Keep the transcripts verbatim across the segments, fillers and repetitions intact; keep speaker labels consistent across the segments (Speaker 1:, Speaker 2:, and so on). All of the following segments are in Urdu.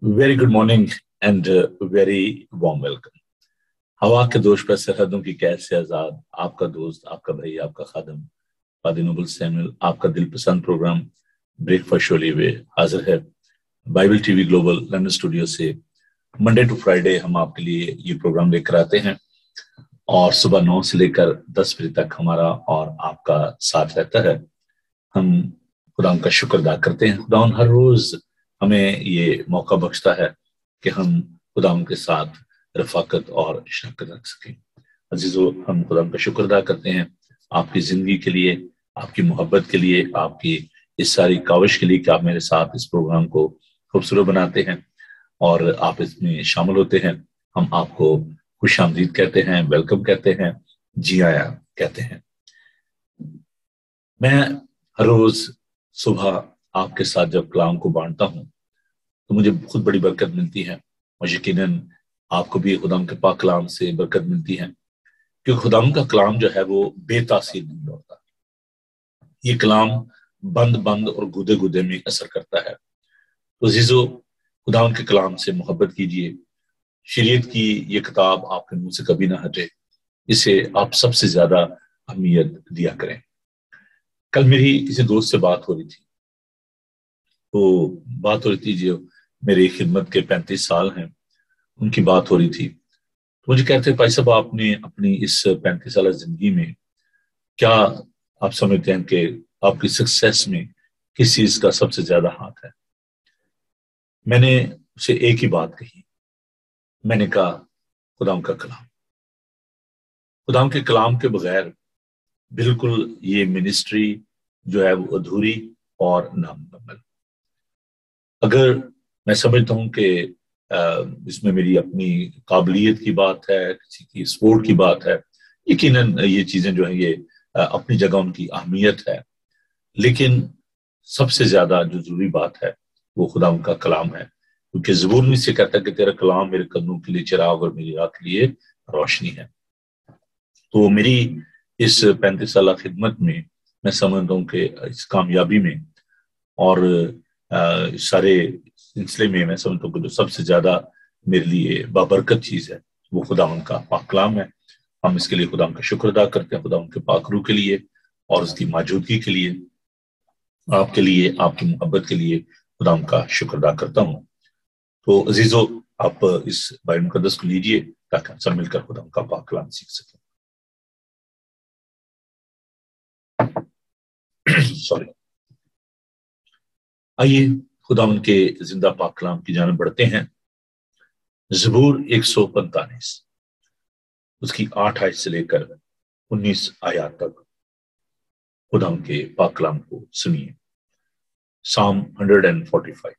Speaker 1: Very good morning and very warm welcome. हवा के दोष पर सरहदों की कैद से आजाद, आपका दोस्त, आपका भाई, आपका खादम फादर नोबल सैमुअल, आपका दिल पसंद प्रोग्राम ब्रेकफास्ट शो लिए हुए हाजिर है Bible TV global London studio से। मंडे टू फ्राइडे हम आपके लिए ये प्रोग्राम लेकर आते हैं और सुबह नौ से लेकर दस बजे तक हमारा और आपका साथ रहता है। हम खुदा का शुक्र अदा करते हैं। खुदा हर रोज हमें ये मौका बख्शता है कि हम खुदा के साथ रफाकत और शरकत रख सकें। अजीजों, हम खुदा का शुक्र अदा करते हैं आपकी जिंदगी के लिए, आपकी मोहब्बत के लिए, आपकी इस सारी काविश के लिए कि आप मेरे साथ इस प्रोग्राम को खूबसूरत बनाते हैं और आप इसमें शामिल होते हैं। हम आपको खुश आमदीद कहते हैं, वेलकम कहते हैं, जी आया कहते हैं। मैं हर रोज सुबह आपके साथ जब कलाम को बांटता हूं तो मुझे बहुत बड़ी बरकत मिलती है और यकीनन आपको भी खुदाम के पाक कलाम से बरकत मिलती है, क्योंकि खुदाम का कलाम जो है वो बेतासीर नहीं होता। ये कलाम बंद बंद और गुदे गुदे में असर करता है। तो अजीजों, खुदाम के कलाम से मोहब्बत कीजिए। शरीयत की ये किताब आपके मुंह से कभी ना हटे, इसे आप सबसे ज्यादा अहमियत दिया करें। कल मेरी किसी दोस्त से बात हो रही थी, तो बात हो रही थी जो मेरी खिदमत के पैंतीस साल हैं, उनकी बात हो रही थी। तो मुझे कहते भाई साहब, आपने अपनी इस पैंतीस साल जिंदगी में क्या आप समझते हैं कि आपकी सक्सेस में किस चीज का सबसे ज्यादा हाथ है? मैंने उसे एक ही बात कही, मैंने कहा खुदाम का कलाम। खुदाम के कलाम के बगैर बिल्कुल ये मिनिस्ट्री जो है वो अधूरी और नामुकम्मल। अगर मैं समझता हूं कि इसमें मेरी अपनी काबिलियत की बात है, किसी की स्पोर्ट की बात है, यकीनन ये चीजें जो है ये अपनी जगह उनकी अहमियत है, लेकिन सबसे ज्यादा जो जरूरी बात है वो खुदा उनका कलाम है, क्योंकि ज़बूर में से कहता है कि तेरा कलाम मेरे कदमों के लिए चिराग और मेरी राह के लिए रोशनी है। तो मेरी इस पैंतीस साल खिदमत में मैं समझता हूँ कि इस कामयाबी में और आ, सारे सिलसिले में मैं समझता हूँ कि जो सबसे ज्यादा मेरे लिए बाबरकत चीज है वो खुदा उनका पाक कलाम है। हम इसके लिए खुदा का शुक्र अदा करते हैं, खुदा उनके पाक रूह के लिए और उसकी मौजूदगी के लिए, आपके लिए, आपकी मोहब्बत के लिए खुदा उनका शुक्र अदा करता हूँ। तो अजीजों, आप इस बाइबल मुकद्दस को लीजिए ताकि हम सब मिलकर खुदा उनका पाक कलाम सीख सकें। सॉरी आइए खुदावन के जिंदा पाक कलाम की जानिब बढ़ते हैं। ज़बूर एक सौ पैंतालीस उसकी आठ आयत से लेकर उन्नीस आयत तक खुदावन के पाक कलाम को सुनिए। साम एक सौ पैंतालीस।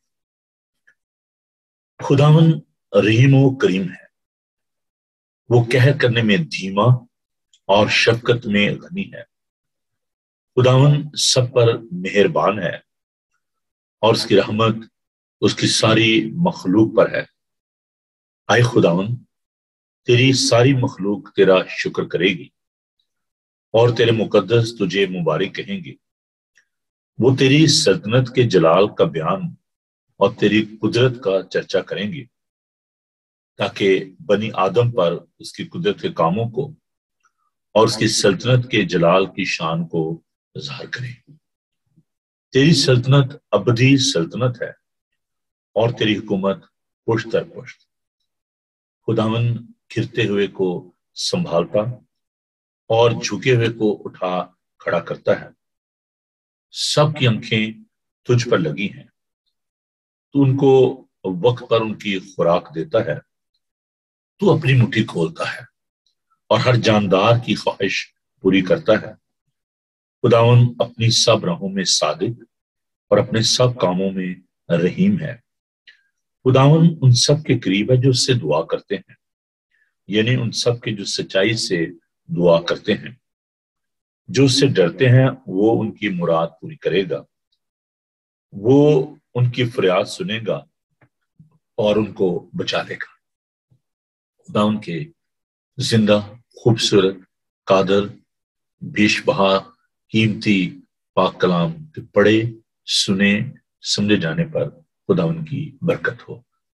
Speaker 1: खुदावन रहीम व करीम है, वो कहर करने में धीमा और शफकत में गनी है। खुदावन सब पर मेहरबान है और उसकी रहमत उसकी सारी मखलूक पर है। आए खुदावन, तेरी सारी मखलूक तेरा शुक्र करेगी और तेरे मुकद्दस तुझे मुबारक कहेंगे। वो तेरी सल्तनत के जलाल का बयान और तेरी कुदरत का चर्चा करेंगे, ताकि बनी आदम पर उसकी कुदरत के कामों को और उसकी सल्तनत के जलाल की शान को ज़ाहिर करें। तेरी सल्तनत अबदी सल्तनत है और तेरी हुकूमत पुश्त दर पुश्त। खुदावन गिरते हुए को संभालता और झुके हुए को उठा खड़ा करता है। सबकी आंखें तुझ पर लगी हैं, तू उनको वक्त पर उनकी खुराक देता है। तू अपनी मुट्ठी खोलता है और हर जानदार की ख्वाहिश पूरी करता है। खुदावन अपनी सब राहों में सादिक और अपने सब कामों में रहीम है। खुदावन उन सब के करीब है जो उससे दुआ करते हैं, यानी उन सब के जो सच्चाई से दुआ करते हैं। जो उससे डरते हैं वो उनकी मुराद पूरी करेगा। वो उनकी फरियाद सुनेगा और उनको बचा लेगा। खुदा उनके जिंदा, खूबसूरत, कादर, बेशबहा, कीमती पाक कलाम के पढ़े, सुने, समझे जाने पर खुदा उनकी बरकत हो।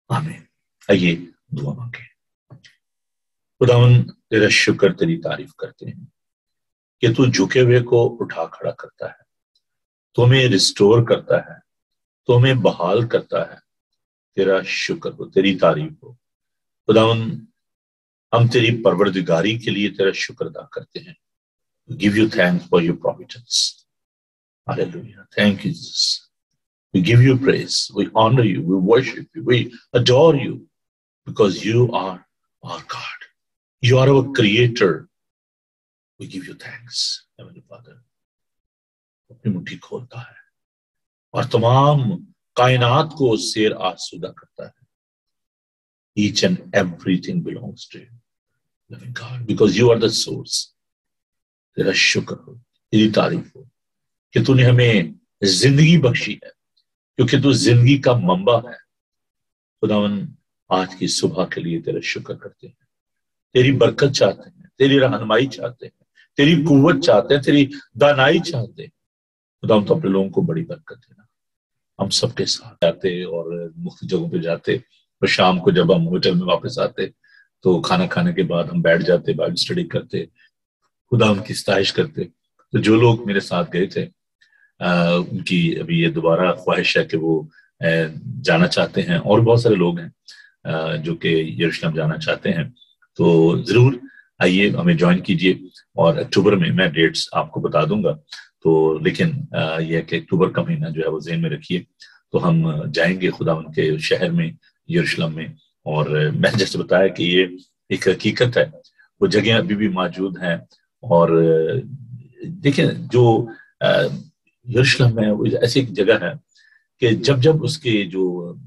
Speaker 1: आमीन। आइए दुआ मांगे। खुदावन तेरा शुक्र, तेरी तारीफ करते हैं कि तू झुके हुए को उठा खड़ा करता है, तो हमें रिस्टोर करता है, तो हमें बहाल करता है। तेरा शुक्र हो, तेरी तारीफ हो। खुदावन हम तेरी परवरदिगारी के लिए तेरा शुक्र अदा करते हैं। Give you thanks for your providence. Hallelujah. Thank you Jesus. We give you praise, we honor you, we worship you, we adore you because you are our God. You are our creator. We give you thanks, Heavenly Father. अपनी मुट्ठी खोलता है और तमाम कायनात को शेर आसूदा करता है। Each and everything belongs to you, loving God, because you are the source. तेरा शुक्र हो, तेरी तारीफ हो कि तूने हमें जिंदगी बख्शी है, क्योंकि तू जिंदगी का मंबा है। खुदावन आज की सुबह के लिए तेरा शुक्र करते हैं। तेरी बरकत चाहते हैं, तेरी रहनुमाई चाहते हैं, तेरी कुव्वत चाहते हैं, तेरी दानाई चाहते हैं। खुदावन तो अपने लोगों को बड़ी बरकत देना। हम सबके साथ जाते और मुख्त जगहों पे जाते और शाम को जब हम होटल में वापस आते तो खाना खाने के बाद हम बैठ जाते, बाइबल स्टडी करते, खुदा उनकी सताइश करते। तो जो लोग मेरे साथ गए थे आ, उनकी अभी ये दोबारा ख्वाहिश है कि वो आ, जाना चाहते हैं, और बहुत सारे लोग हैं आ, जो कि यरूशलेम जाना चाहते हैं। तो जरूर आइए, हमें ज्वाइन कीजिए। और अक्टूबर में मैं डेट्स आपको बता दूंगा, तो लेकिन आ, यह कि अक्टूबर का महीना जो है वो ज़हन में रखिए। तो हम जाएंगे खुदा उनके शहर में, यरूशलेम में। और मैंने जैसे बताया कि ये एक हकीकत है, वो जगह अभी भी मौजूद हैं। और देखिए, जो यरूशलेम में वो ऐसी एक जगह है कि जब जब उसके जो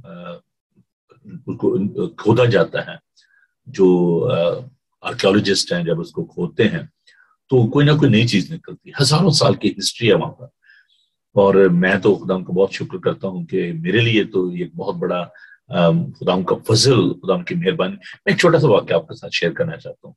Speaker 1: उसको खोदा जाता है, जो आर्कियोलॉजिस्ट हैं जब उसको खोदते हैं तो कोई ना कोई नई चीज निकलती है। हजारों साल की हिस्ट्री है वहां पर। और मैं तो खुदा को बहुत शुक्र करता हूँ कि मेरे लिए तो ये बहुत बड़ा खुदा का फजल, खुदा की मेहरबानी। मैं एक छोटा सा वाक्य आपके साथ शेयर करना चाहता हूँ।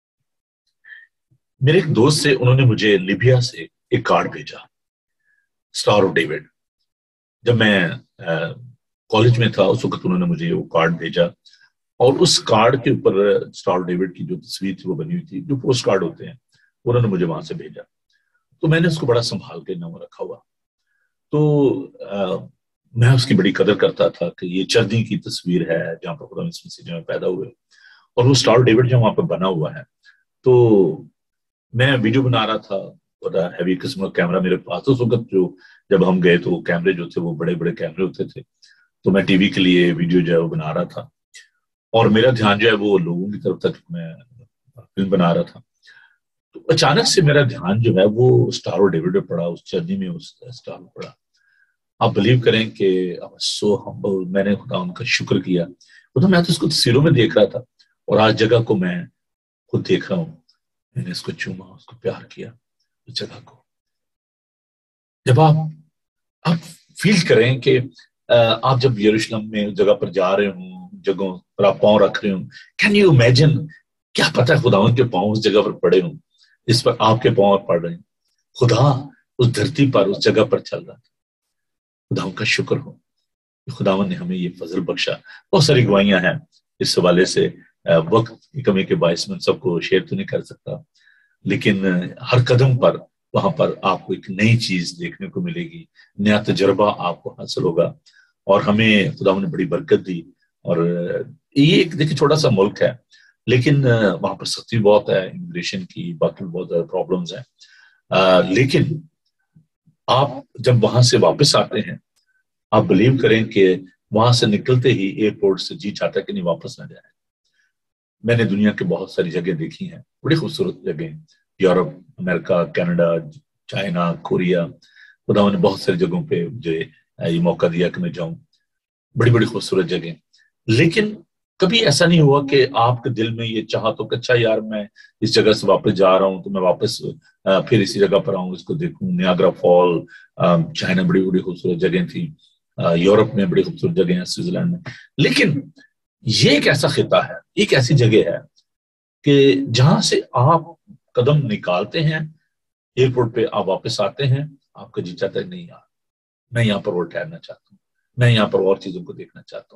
Speaker 1: मेरे एक दोस्त से, उन्होंने मुझे लिबिया से एक कार्ड भेजा, स्टार ऑफ डेविड। जब मैं कॉलेज में था उस वक्त उन्होंने मुझे वो कार्ड भेजा, और उस कार्ड के ऊपर स्टार ऑफ डेविड की जो तस्वीर थी वो बनी हुई थी, जो पोस्ट कार्ड होते हैं, उन्होंने मुझे वहां से भेजा। तो मैंने उसको बड़ा संभाल के नाम रखा हुआ। तो आ, मैं उसकी बड़ी कदर करता था कि ये चर्दी की तस्वीर है जहाँ पर खुदा मसीह में पैदा हुए, और वो स्टार ऑफ डेविड जो वहां पर बना हुआ है। तो मैं वीडियो बना रहा था, बड़ा हैवी किस्म का कैमरा मेरे पास उस वक्त, जो जब हम गए तो कैमरे जो थे वो बड़े बड़े कैमरे होते थे। तो मैं टीवी के लिए वीडियो जो है वो बना रहा था, और मेरा ध्यान जो है वो लोगों की तरफ तक, मैं फिल्म बना रहा था। तो अचानक से मेरा ध्यान जो है वो स्टार ऑफ डेविड पे पड़ा, उस चर्नी में उस स्टार में पड़ा। आप बिलीव करें कि सो हम्बल, मैंने खुदा उनका शुक्र किया। तो मैं तो उसको तस्वीरों में देख रहा था, और आज जगह को मैं खुद देख रहा हूँ। मैंने इसको चूमा, उसको प्यार किया, उस जगह को। जब आप आप फील करें कि आप जब यरूशलेम में उस जगह पर जा रहे हो, जगहों पर आप पांव रख रहे हो, कैन यू इमेजिन, क्या पता है खुदावन के पांव उस जगह पर पड़े हों, इस पर आपके पांव पड़ रहे हैं। खुदा उस धरती पर, उस जगह पर चल रहा था। खुदावन का शुक्र हो, खुदावन ने हमें ये फजल बख्शा। बहुत सारी गवाहियां हैं इस हवाले से, वक्त की कमी के बायस में सबको शेयर तो नहीं कर सकता, लेकिन हर कदम पर वहां पर आपको एक नई चीज देखने को मिलेगी, नया तजर्बा आपको हासिल होगा। और हमें खुदा ने बड़ी बरकत दी। और ये एक देखिए छोटा सा मुल्क है, लेकिन वहां पर सख्ती बहुत है इमिग्रेशन की, बाकी बहुत ज्यादा प्रॉब्लम्स हैं। आ, लेकिन आप जब वहां से वापस आते हैं, आप बिलीव करें कि वहां से निकलते ही एयरपोर्ट से जी चाहता है कि नहीं वापस ना जाए। मैंने दुनिया की बहुत सारी जगह देखी हैं, बड़ी खूबसूरत जगह, Europe, America, Canada, China, Korea. खुदा ने बहुत सारी जगहों पे मुझे ये मौका दिया कि मैं जाऊं, बड़ी बड़ी खूबसूरत जगह। लेकिन कभी ऐसा नहीं हुआ कि आपके दिल में ये चाहा तो अच्छा यार मैं इस जगह से वापस जा रहा हूं तो मैं वापस फिर इसी जगह पर आऊं, इसको देखूं। नियाग्रा फॉल, चाइना बड़ी बड़ी खूबसूरत जगह थी, यूरोप में बड़ी खूबसूरत जगह है, स्विट्जरलैंड में। लेकिन ये एक ऐसा खिता है, एक ऐसी जगह है कि जहां से आप कदम निकालते हैं, एयरपोर्ट पे आप वापस आते हैं, आपका जी चाहता है नहीं यार मैं यहाँ पर और ठहरना चाहता हूँ, मैं यहाँ पर और चीजों को देखना चाहता हूँ।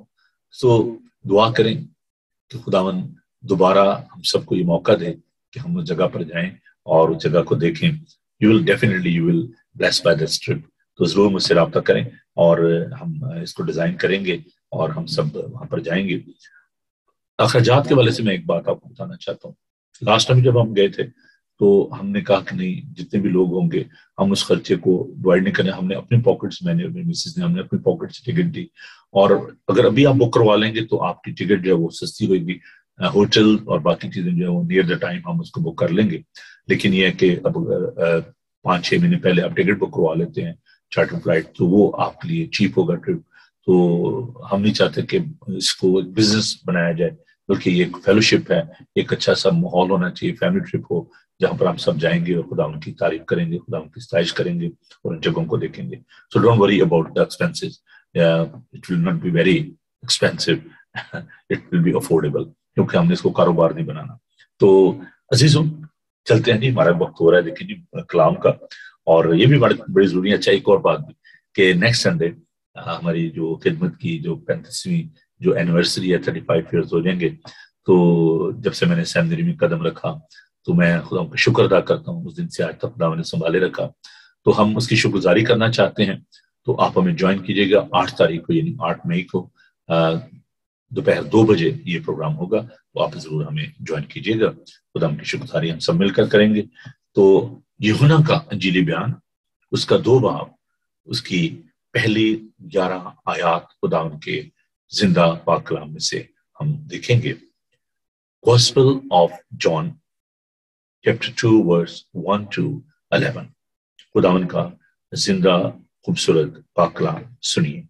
Speaker 1: سو دعا کریں کہ خداون دوبارہ ہم سب کو یہ موقع دے کہ ہم اس جگہ پر جائیں اور اس جگہ کو دیکھیں. You will definitely you will bless by this trip. تو ضرور مجھ سے رابطہ کریں اور ہم اس کو ڈیزائن کریں گے اور ہم سب وہاں پر جائیں گے. اخراجات کے والے سے میں ایک بات آپ کو بتانا چاہتا ہوں. لاسٹ ٹائم جب ہم گئے تھے تو ہم نے کہا کہ نہیں، جتنے بھی لوگ ہوں گے ہم اس خرچے کو ڈیوائڈ نہیں کریں. ہم نے اپنی پاکٹ سے، میں نے مسز نے ہم نے اپنی پاکٹ سے ٹکٹ دی، اور اگر ابھی آپ بک کروا لیں گے تو آپ کی ٹکٹ جو ہے وہ سستی ہوئے گی. ہوٹل اور باقی چیزیں جو ہے وہ نیئر دا ٹائم ہم اس کو بک کر لیں گے. لیکن یہ ہے کہ اب پانچ چھ مہینے پہلے آپ ٹکٹ بک کروا لیتے ہیں چارٹر فلائٹ تو وہ آپ کے لیے چیپ ہوگا ٹرپ. تو ہم نہیں چاہتے کہ اس کو ایک بزنس بنایا جائے، بلکہ یہ ایک فیلوشپ ہے. ایک اچھا سا ماحول ہونا چاہیے، فیملی ٹرپ ہو جہاں پر ہم سب جائیں گے اور خدا ان کی تعریف کریں گے، خدا ان کی ستائش کریں گے اور ان جگہوں کو دیکھیں گے. So don't worry about the expenses. It will not be very expensive, it will be affordable, کیونکہ ہم نے اس کو کاروبار نہیں بنانا. تو عزیزوں چلتے ہیں جی، ہمارا وقت ہو رہا ہے لیکن جی کلام کا، اور یہ بھی بڑی ضروری ہے. اچھا ایک اور بات بھی کہ نیکسٹ سنڈے ہماری جو خدمت کی جو پینتیسویں جو اینیورسری ہے، تھرٹی فائیو ایئرز ہو جائیں گے. تو جب سے میں نے سیمنری میں قدم رکھا تو میں خدا کا شکر ادا کرتا ہوں. اس دن سے آج تک خدا نے سنبھالے رکھا، تو ہم اس کی شکر گزاری کرنا چاہتے ہیں. تو آپ ہمیں جوائن کیجیے گا آٹھ تاریخ کو، یعنی آٹھ مئی کو دوپہر دو بجے یہ پروگرام ہوگا. تو آپ ضرور ہمیں جوائن کیجیے گا. خدا کی شکر گزاری ہم سب مل کر کریں گے. تو یوحنا کا انجیلی بیان، اس کا دو باب، اس کی پہلی گیارہ آیات خدا ان کے زندہ پاک کلام میں سے ہم دیکھیں گے. Gospel of John chapter two verse one to eleven. خدا ان کا زندہ خوبصورت پاک کلام سنیے.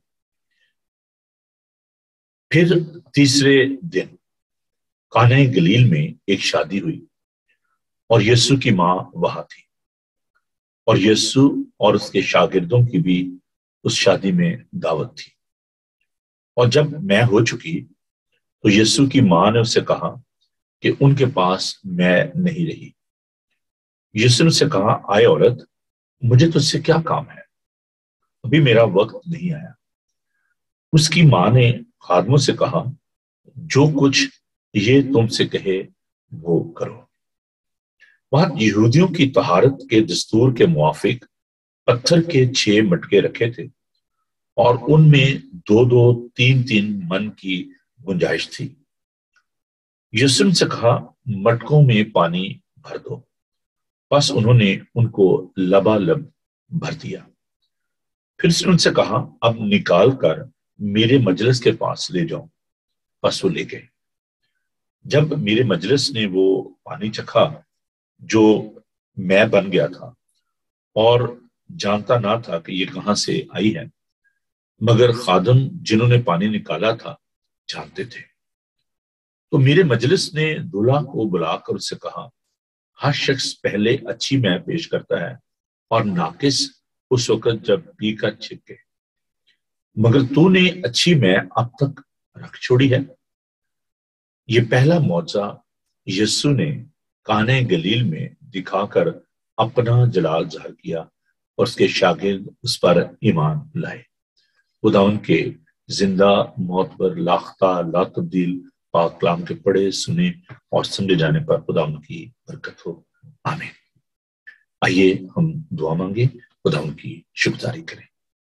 Speaker 1: پھر تیسرے دن کانہ گلیل میں ایک شادی ہوئی اور یسوع کی ماں وہاں تھی، اور یسوع اور اس کے شاگردوں کی بھی اس شادی میں دعوت تھی. اور جب میں ہو چکی تو یسوع کی ماں نے اس سے کہا کہ ان کے پاس میں نہیں رہی. یسوع نے اس سے کہا، آئے عورت، مجھے تجھ سے کیا کام ہے؟ ابھی میرا وقت نہیں آیا. اس کی ماں نے خادموں سے کہا، جو کچھ یہ تم سے کہے وہ کرو. وہاں یہودیوں کی طہارت کے دستور کے موافق پتھر کے چھ مٹکے رکھے تھے، اور ان میں دو دو تین تین من کی گنجائش تھی. یسوع سے کہا، مٹکوں میں پانی بھر دو. بس انہوں نے ان کو لبالب بھر دیا. پھر اس نے ان سے کہا، اب نکال کر میرے مجلس کے پاس لے جاؤ. بس وہ لے گئے. جب میرے مجلس نے وہ پانی چکھا جو میں بن گیا تھا اور جانتا نہ تھا کہ یہ کہاں سے آئی ہے، مگر خادم جنہوں نے پانی نکالا تھا جانتے تھے، تو میرے مجلس نے دلہا کو بلا کر اس سے کہا، ہر شخص پہلے اچھی مے پیش کرتا ہے اور ناقص اس وقت جب پی کر چھپے، مگر تو نے اچھی مے اب تک رکھ چھوڑی ہے. یہ پہلا معجزہ یسوع نے کانہ گلیل میں دکھا کر اپنا جلال ظاہر کیا، اور اس کے شاگرد اس پر ایمان لائے. خدا ان کے زندہ موت پر لاختہ لا تبدیل پاک کلام کے پڑھے سنے اور سمجھے جانے پر خدا ان کی برکت ہو. آمین. آئیے ہم دعا مانگے، خدا ان کی شکرگزاری کریں.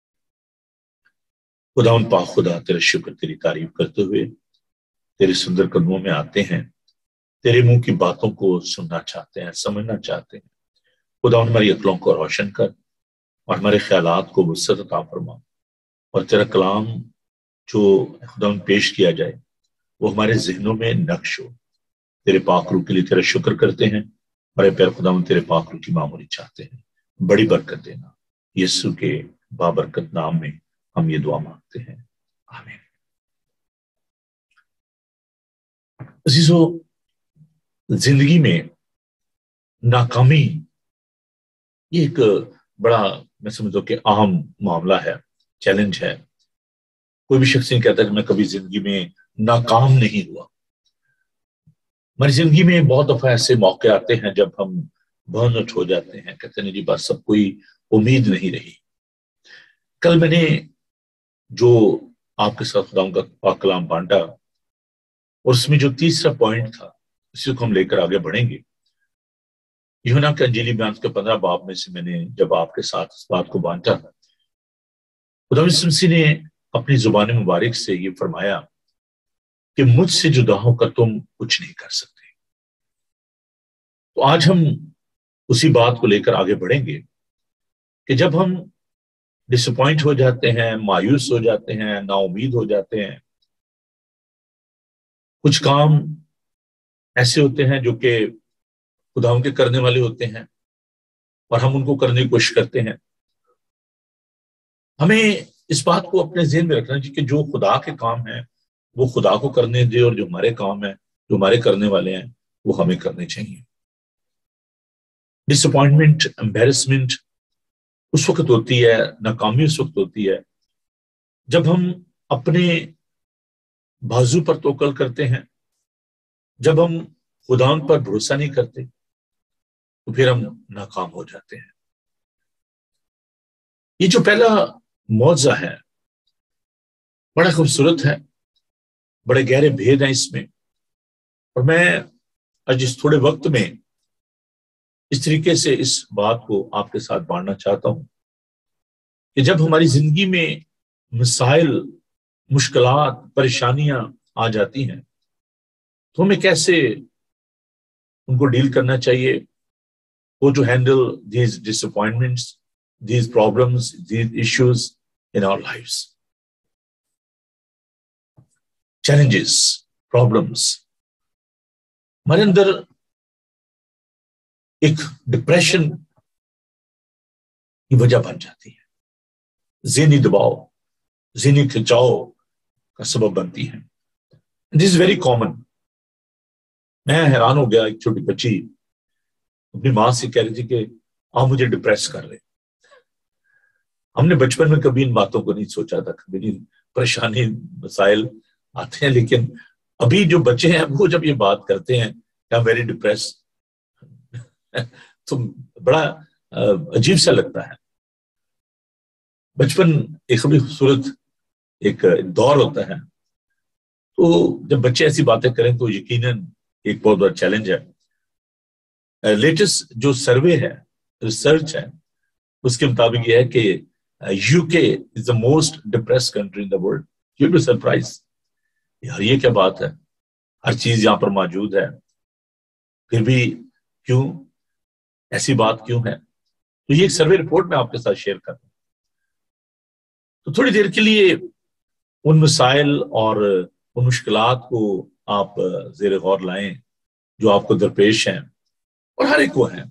Speaker 1: خدا ان پاک خدا، تیرے شکر تیری تعریف کرتے ہوئے تیرے سندر قدموں میں آتے ہیں. تیرے منہ کی باتوں کو سننا چاہتے ہیں، سمجھنا چاہتے ہیں. خدا ہماری عقلوں کو روشن کر اور ہمارے خیالات کو وسعت عطا فرما، اور تیرا کلام جو خدا ان پیش کیا جائے وہ ہمارے ذہنوں میں نقش ہو. تیرے پاک روح کے لیے تیرا شکر کرتے ہیں. بڑے پیار خدا ہم تیرے پاک روح کی معمولی چاہتے ہیں. بڑی برکت دینا. یسوع کے بابرکت نام میں ہم یہ دعا مانگتے ہیں. آمین. عزیزو، زندگی میں ناکامی یہ ایک بڑا، میں سمجھتا ہوں کہ عام معاملہ ہے، چیلنج ہے. کوئی بھی شخص نہیں کہتا کہ میں کبھی زندگی میں ناکام نہیں ہوا. ہماری زندگی میں بہت دفعہ ایسے موقع آتے ہیں جب ہم برن آؤٹ ہو جاتے ہیں، کہتے ہیں جی بس سب کوئی امید نہیں رہی. کل میں نے جو آپ کے ساتھ خدا کا پاک کلام بانٹا، اور اس میں جو تیسرا پوائنٹ تھا اسی کو ہم لے کر آگے بڑھیں گے۔ یوحنا کے انجیلی بیان کے پندرہ باب میں سے میں نے جب آپ کے ساتھ اس بات کو بانٹا، خدا یسوع مسیح نے اپنی زبان مبارک سے یہ فرمایا کہ مجھ سے جدا ہو کر تم کچھ نہیں کر سکتے۔ تو آج ہم اسی بات کو لے کر آگے بڑھیں گے کہ جب ہم ڈس اپوائنٹ ہو جاتے ہیں، مایوس ہو جاتے ہیں، نا امید ہو جاتے ہیں، کچھ کام ایسے ہوتے ہیں جو کہ خدا ان کے کرنے والے ہوتے ہیں اور ہم ان کو کرنے کی کوشش کرتے ہیں، ہمیں اس بات کو اپنے ذہن میں رکھنا چاہیے کہ جو خدا کے کام ہیں وہ خدا کو کرنے دے، اور جو ہمارے کام ہیں، جو ہمارے کرنے والے ہیں، وہ ہمیں کرنے چاہیے۔ ڈس اپوائنٹمنٹ، امبیرسمنٹ اس وقت ہوتی ہے، ناکامی اس وقت ہوتی ہے جب ہم اپنے بازو پر توکل کرتے ہیں، جب ہم خدا پر بھروسہ نہیں کرتے تو پھر ہم ناکام ہو جاتے ہیں۔ یہ جو پہلا معجزہ ہے بڑا خوبصورت ہے، بڑے گہرے بھید ہیں اس میں، اور میں آج اس تھوڑے وقت میں اس طریقے سے اس بات کو آپ کے ساتھ بانٹنا چاہتا ہوں کہ جب ہماری زندگی میں مسائل، مشکلات، پریشانیاں آ جاتی ہیں تو ہمیں کیسے ان کو ڈیل کرنا چاہیے، how to handle these disappointments, these problems, these issues in our lives. Challenges, problems ہمارے اندر ایک ڈپریشن کی وجہ بن جاتی ہے، ذہنی دباؤ، ذہنی کھنچاؤ کا سبب بنتی ہے۔ This is very common۔ میں حیران ہو گیا، ایک چھوٹی بچی اپنی ماں سے کہہ رہی تھی کہ آپ مجھے ڈپریس کر رہے۔ ہم نے بچپن میں کبھی ان باتوں کو نہیں سوچا تھا، کبھی نہیں، پریشانی، مسائل آتے ہیں، لیکن ابھی جو بچے ہیں وہ جب یہ بات کرتے ہیں کہ I'm very depressed تو بڑا عجیب سا لگتا ہے۔ بچپن ایک بڑی خوبصورت ایک دور ہوتا ہے، تو جب بچے ایسی باتیں کریں تو یقیناً ایک بہت بڑا چیلنج ہے۔ لیٹسٹ جو سروے ہے، ریسرچ ہے، اس کے مطابق یہ ہے کہ U K is the most depressed country in the world. You be surprise, یار یہ کیا بات ہے، ہر چیز یہاں پر موجود ہے، پھر بھی کیوں ایسی بات کیوں ہے؟ تو یہ ایک سروے رپورٹ میں آپ کے ساتھ شیئر کرتا ہوں۔ تو تھوڑی دیر کے لیے ان مسائل اور ان مشکلات کو آپ زیر غور لائیں جو آپ کو درپیش ہیں، اور ہر ایک کو ہیں۔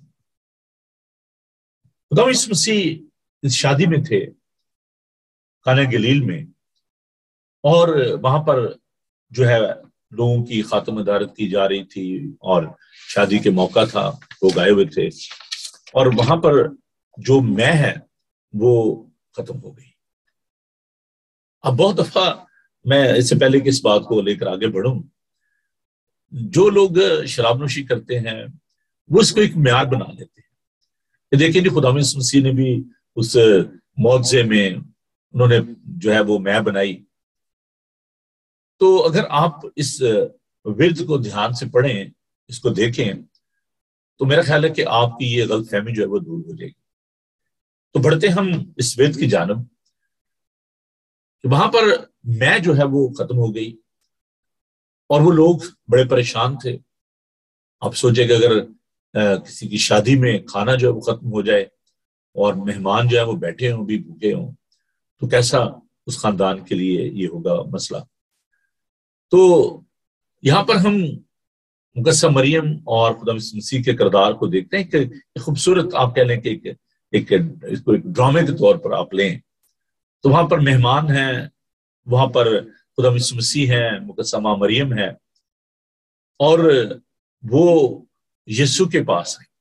Speaker 1: خدا یسوع مسیح اس شادی میں تھے، قانا گلیل میں، اور وہاں پر جو ہے لوگوں کی خاتم دعوت کی جا رہی تھی، اور شادی کے موقع تھا، لوگ آئے ہوئے تھے، اور وہاں پر جو میں ہے وہ ختم ہو گئی۔ اب بہت دفعہ میں اس سے پہلے کہ اس بات کو لے کر آگے بڑھوں، جو لوگ شراب نوشی کرتے ہیں وہ اس کو ایک معیار بنا لیتے ہیں کہ دیکھیں جی خدا یسوع مسیح نے بھی اس معجزے میں انہوں نے جو ہے وہ میں بنائی۔ تو اگر آپ اس ورد کو دھیان سے پڑھیں، اس کو دیکھیں، تو میرا خیال ہے کہ آپ کی یہ غلط فہمی جو ہے وہ دور ہو جائے گی۔ تو بڑھتے ہم اس ورد کی جانب کہ وہاں پر میں جو ہے وہ ختم ہو گئی، اور وہ لوگ بڑے پریشان تھے۔ آپ سوچیں کہ اگر کسی کی شادی میں کھانا جو ہے وہ ختم ہو جائے اور مہمان جو ہے وہ بیٹھے ہوں بھی بھوکے ہوں تو کیسا اس خاندان کے لیے یہ ہوگا مسئلہ۔ تو یہاں پر ہم مقدسہ مریم اور خدا مسیح کے کردار کو دیکھتے ہیں کہ خوبصورت، آپ کہہ لیں کہ ایک ایک اس کو ایک ڈرامے کے طور پر آپ لیں تو وہاں پر مہمان ہیں، وہاں پر خدا مسیح ہیں، مقدسہ ماں مریم ہے، اور وہ یسوع کے پاس ہیں،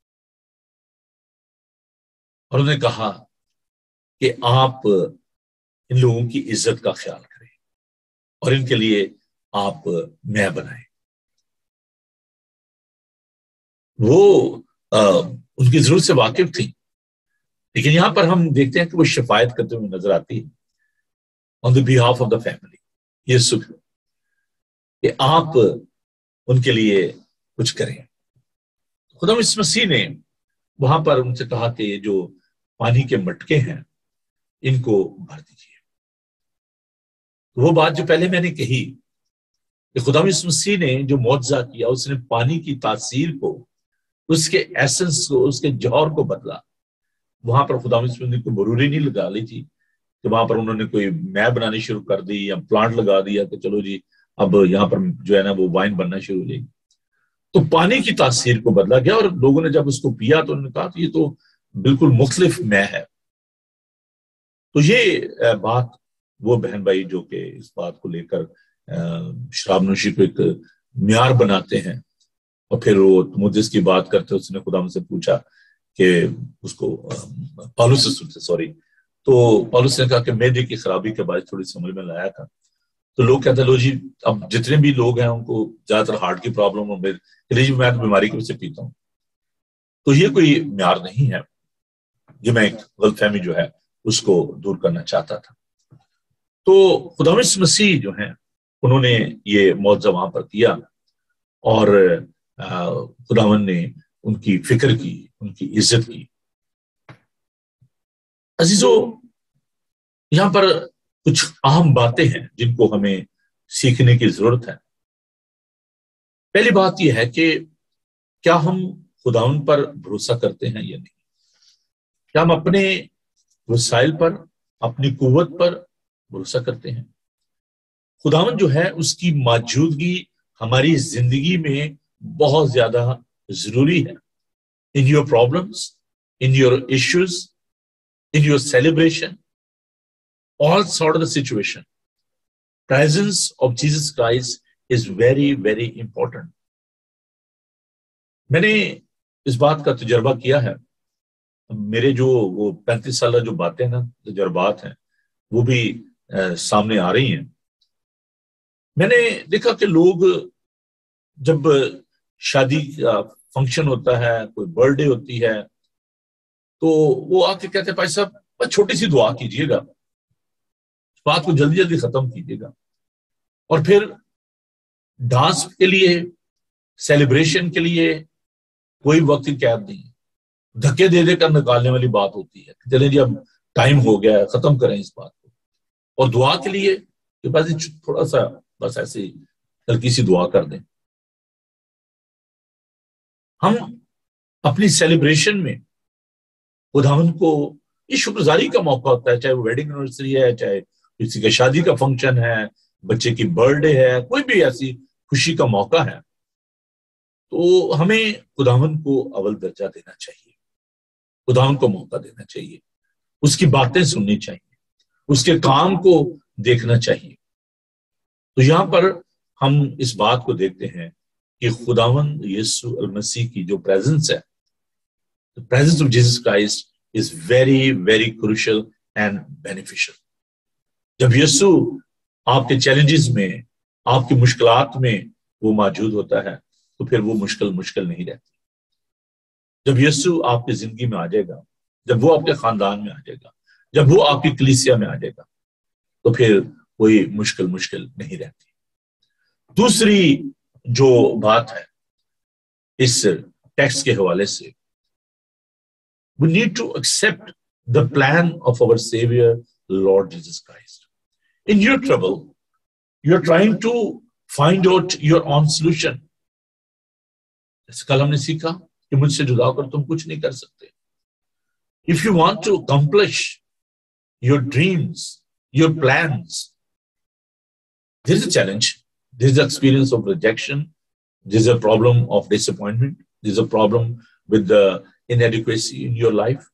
Speaker 1: اور انہوں نے کہا کہ آپ ان لوگوں کی عزت کا خیال کریں اور ان کے لیے آپ میں بنائیں۔ وہ آ, ان کی ضرورت سے واقف تھی، لیکن یہاں پر ہم دیکھتے ہیں کہ وہ شفاعت کرتے ہوئے نظر آتی ہے on the behalf of the family۔ یسوع کہ آپ ان کے لیے کچھ کریں. خدا اس مسیح نے وہاں پر ان سے کہا کہ یہ جو پانی کے مٹکے ہیں ان کو بھر دیجیے. وہ بات جو پہلے میں نے کہی کہ خدا اس مسیح نے جو معجزہ کیا، اس نے پانی کی تاثیر کو، اس کے ایسنس کو، اس کے جوہر کو بدلا. وہاں پر خدا اس مسیح نے کوئی ضروری نہیں لگا لی تھی کہ وہاں پر انہوں نے کوئی میپ بنانی شروع کر دی یا پلانٹ لگا دیا کہ چلو جی اب یہاں پر جو ہے نا وہ وائن بننا شروع ہو جائے گی. تو پانی کی تاثیر کو بدلا گیا، اور لوگوں نے جب اس کو پیا تو انہوں نے کہا کہ یہ تو بالکل مختلف میں ہے. تو یہ بات وہ بہن بھائی جو کہ اس بات کو لے کر شراب نوشی کو ایک معیار بناتے ہیں اور پھر وہ مجلس کی بات کرتے، اس نے خدا مجھ سے پوچھا کہ اس کو پالوس سے سوری تو پالوس نے کہا کہ میدے کی خرابی کے بعد تھوڑی سمجھ میں لایا تھا. تو لوگ کہتے ہیں لو جی اب جتنے بھی لوگ ہیں ان کو زیادہ تر ہارٹ کی پرابلم ہو، جی میں بیماری کی وجہ سے پیتا ہوں. تو یہ کوئی معیار نہیں ہے. یہ میں ایک غلط فہمی جو ہے اس کو دور کرنا چاہتا تھا. تو خدا مسیح جو ہیں انہوں نے یہ معجزہ وہاں پر کیا اور خداوند نے ان کی فکر کی، ان کی عزت کی. عزیزو، یہاں پر کچھ اہم باتیں ہیں جن کو ہمیں سیکھنے کی ضرورت ہے. پہلی بات یہ ہے کہ کیا ہم خداوند پر بھروسہ کرتے ہیں یا نہیں؟ کیا ہم اپنے وسائل پر، اپنی قوت پر بھروسہ کرتے ہیں؟ خداوند جو ہے اس کی موجودگی ہماری زندگی میں بہت زیادہ ضروری ہے. In your problems, in your issues, in your celebration, all sort of the situation, presence of Jesus Christ is very very important. میں نے اس بات کا تجربہ کیا ہے. میرے جو وہ پینتیس سالہ جو باتیں نا تجربات ہیں وہ بھی سامنے آ رہی ہیں. میں نے دیکھا کہ لوگ جب شادی کا فنکشن ہوتا ہے، کوئی برتھ ڈے ہوتی ہے، تو وہ آ کے کہتے ہیں بھائی صاحب چھوٹی سی دعا کیجیے گا، بات کو جلدی جلدی ختم کیجیے گا. اور پھر ڈانس کے لیے، سیلیبریشن کے لیے کوئی وقت کی قید نہیں، دھکے دے دے کر نکالنے والی بات ہوتی ہے. چلیں جی اب ٹائم ہو گیا ہے، ختم کریں اس بات کو. اور دعا کے لیے کہ بس تھوڑا سا بس ایسے ہلکی سی دعا کر دیں. ہم اپنی سیلیبریشن میں خداوند کو یہ شکرگزاری کا موقع ہوتا ہے، چاہے وہ ویڈنگ اینیورسری ہے، چاہے کسی کا شادی کا فنکشن ہے، بچے کی برتھ ڈے ہے، کوئی بھی ایسی خوشی کا موقع ہے، تو ہمیں خداوند کو اول درجہ دینا چاہیے، خداوند کو موقع دینا چاہیے، اس کی باتیں سننی چاہیے، اس کے کام کو دیکھنا چاہیے. تو یہاں پر ہم اس بات کو دیکھتے ہیں کہ خداوند یسوع المسیح کی جو پریزنس ہے، the presence of Jesus Christ is very very crucial and beneficial. جب یسوع آپ کے چیلنجز میں، آپ کی مشکلات میں وہ موجود ہوتا ہے تو پھر وہ مشکل مشکل نہیں رہتی. جب یسوع آپ کی زندگی میں آ جائے گا، جب وہ آپ کے خاندان میں آ جائے گا، جب وہ آپ کی کلیسیا میں آ جائے گا تو پھر کوئی مشکل مشکل نہیں رہتی. دوسری جو بات ہے اس ٹیکسٹ کے حوالے سے، we need to accept the plan of our Savior, Lord Jesus Christ. In your trouble, you're trying to find out your own solution. اس کل ہم نے سیکھا کہ مجھ سے جدا کر تم کچھ نہیں کر سکتے. If you want to accomplish your dreams, your plans, there is a challenge. There is an experience of rejection. There is a problem of disappointment. There is a problem with the inadequacy in your life.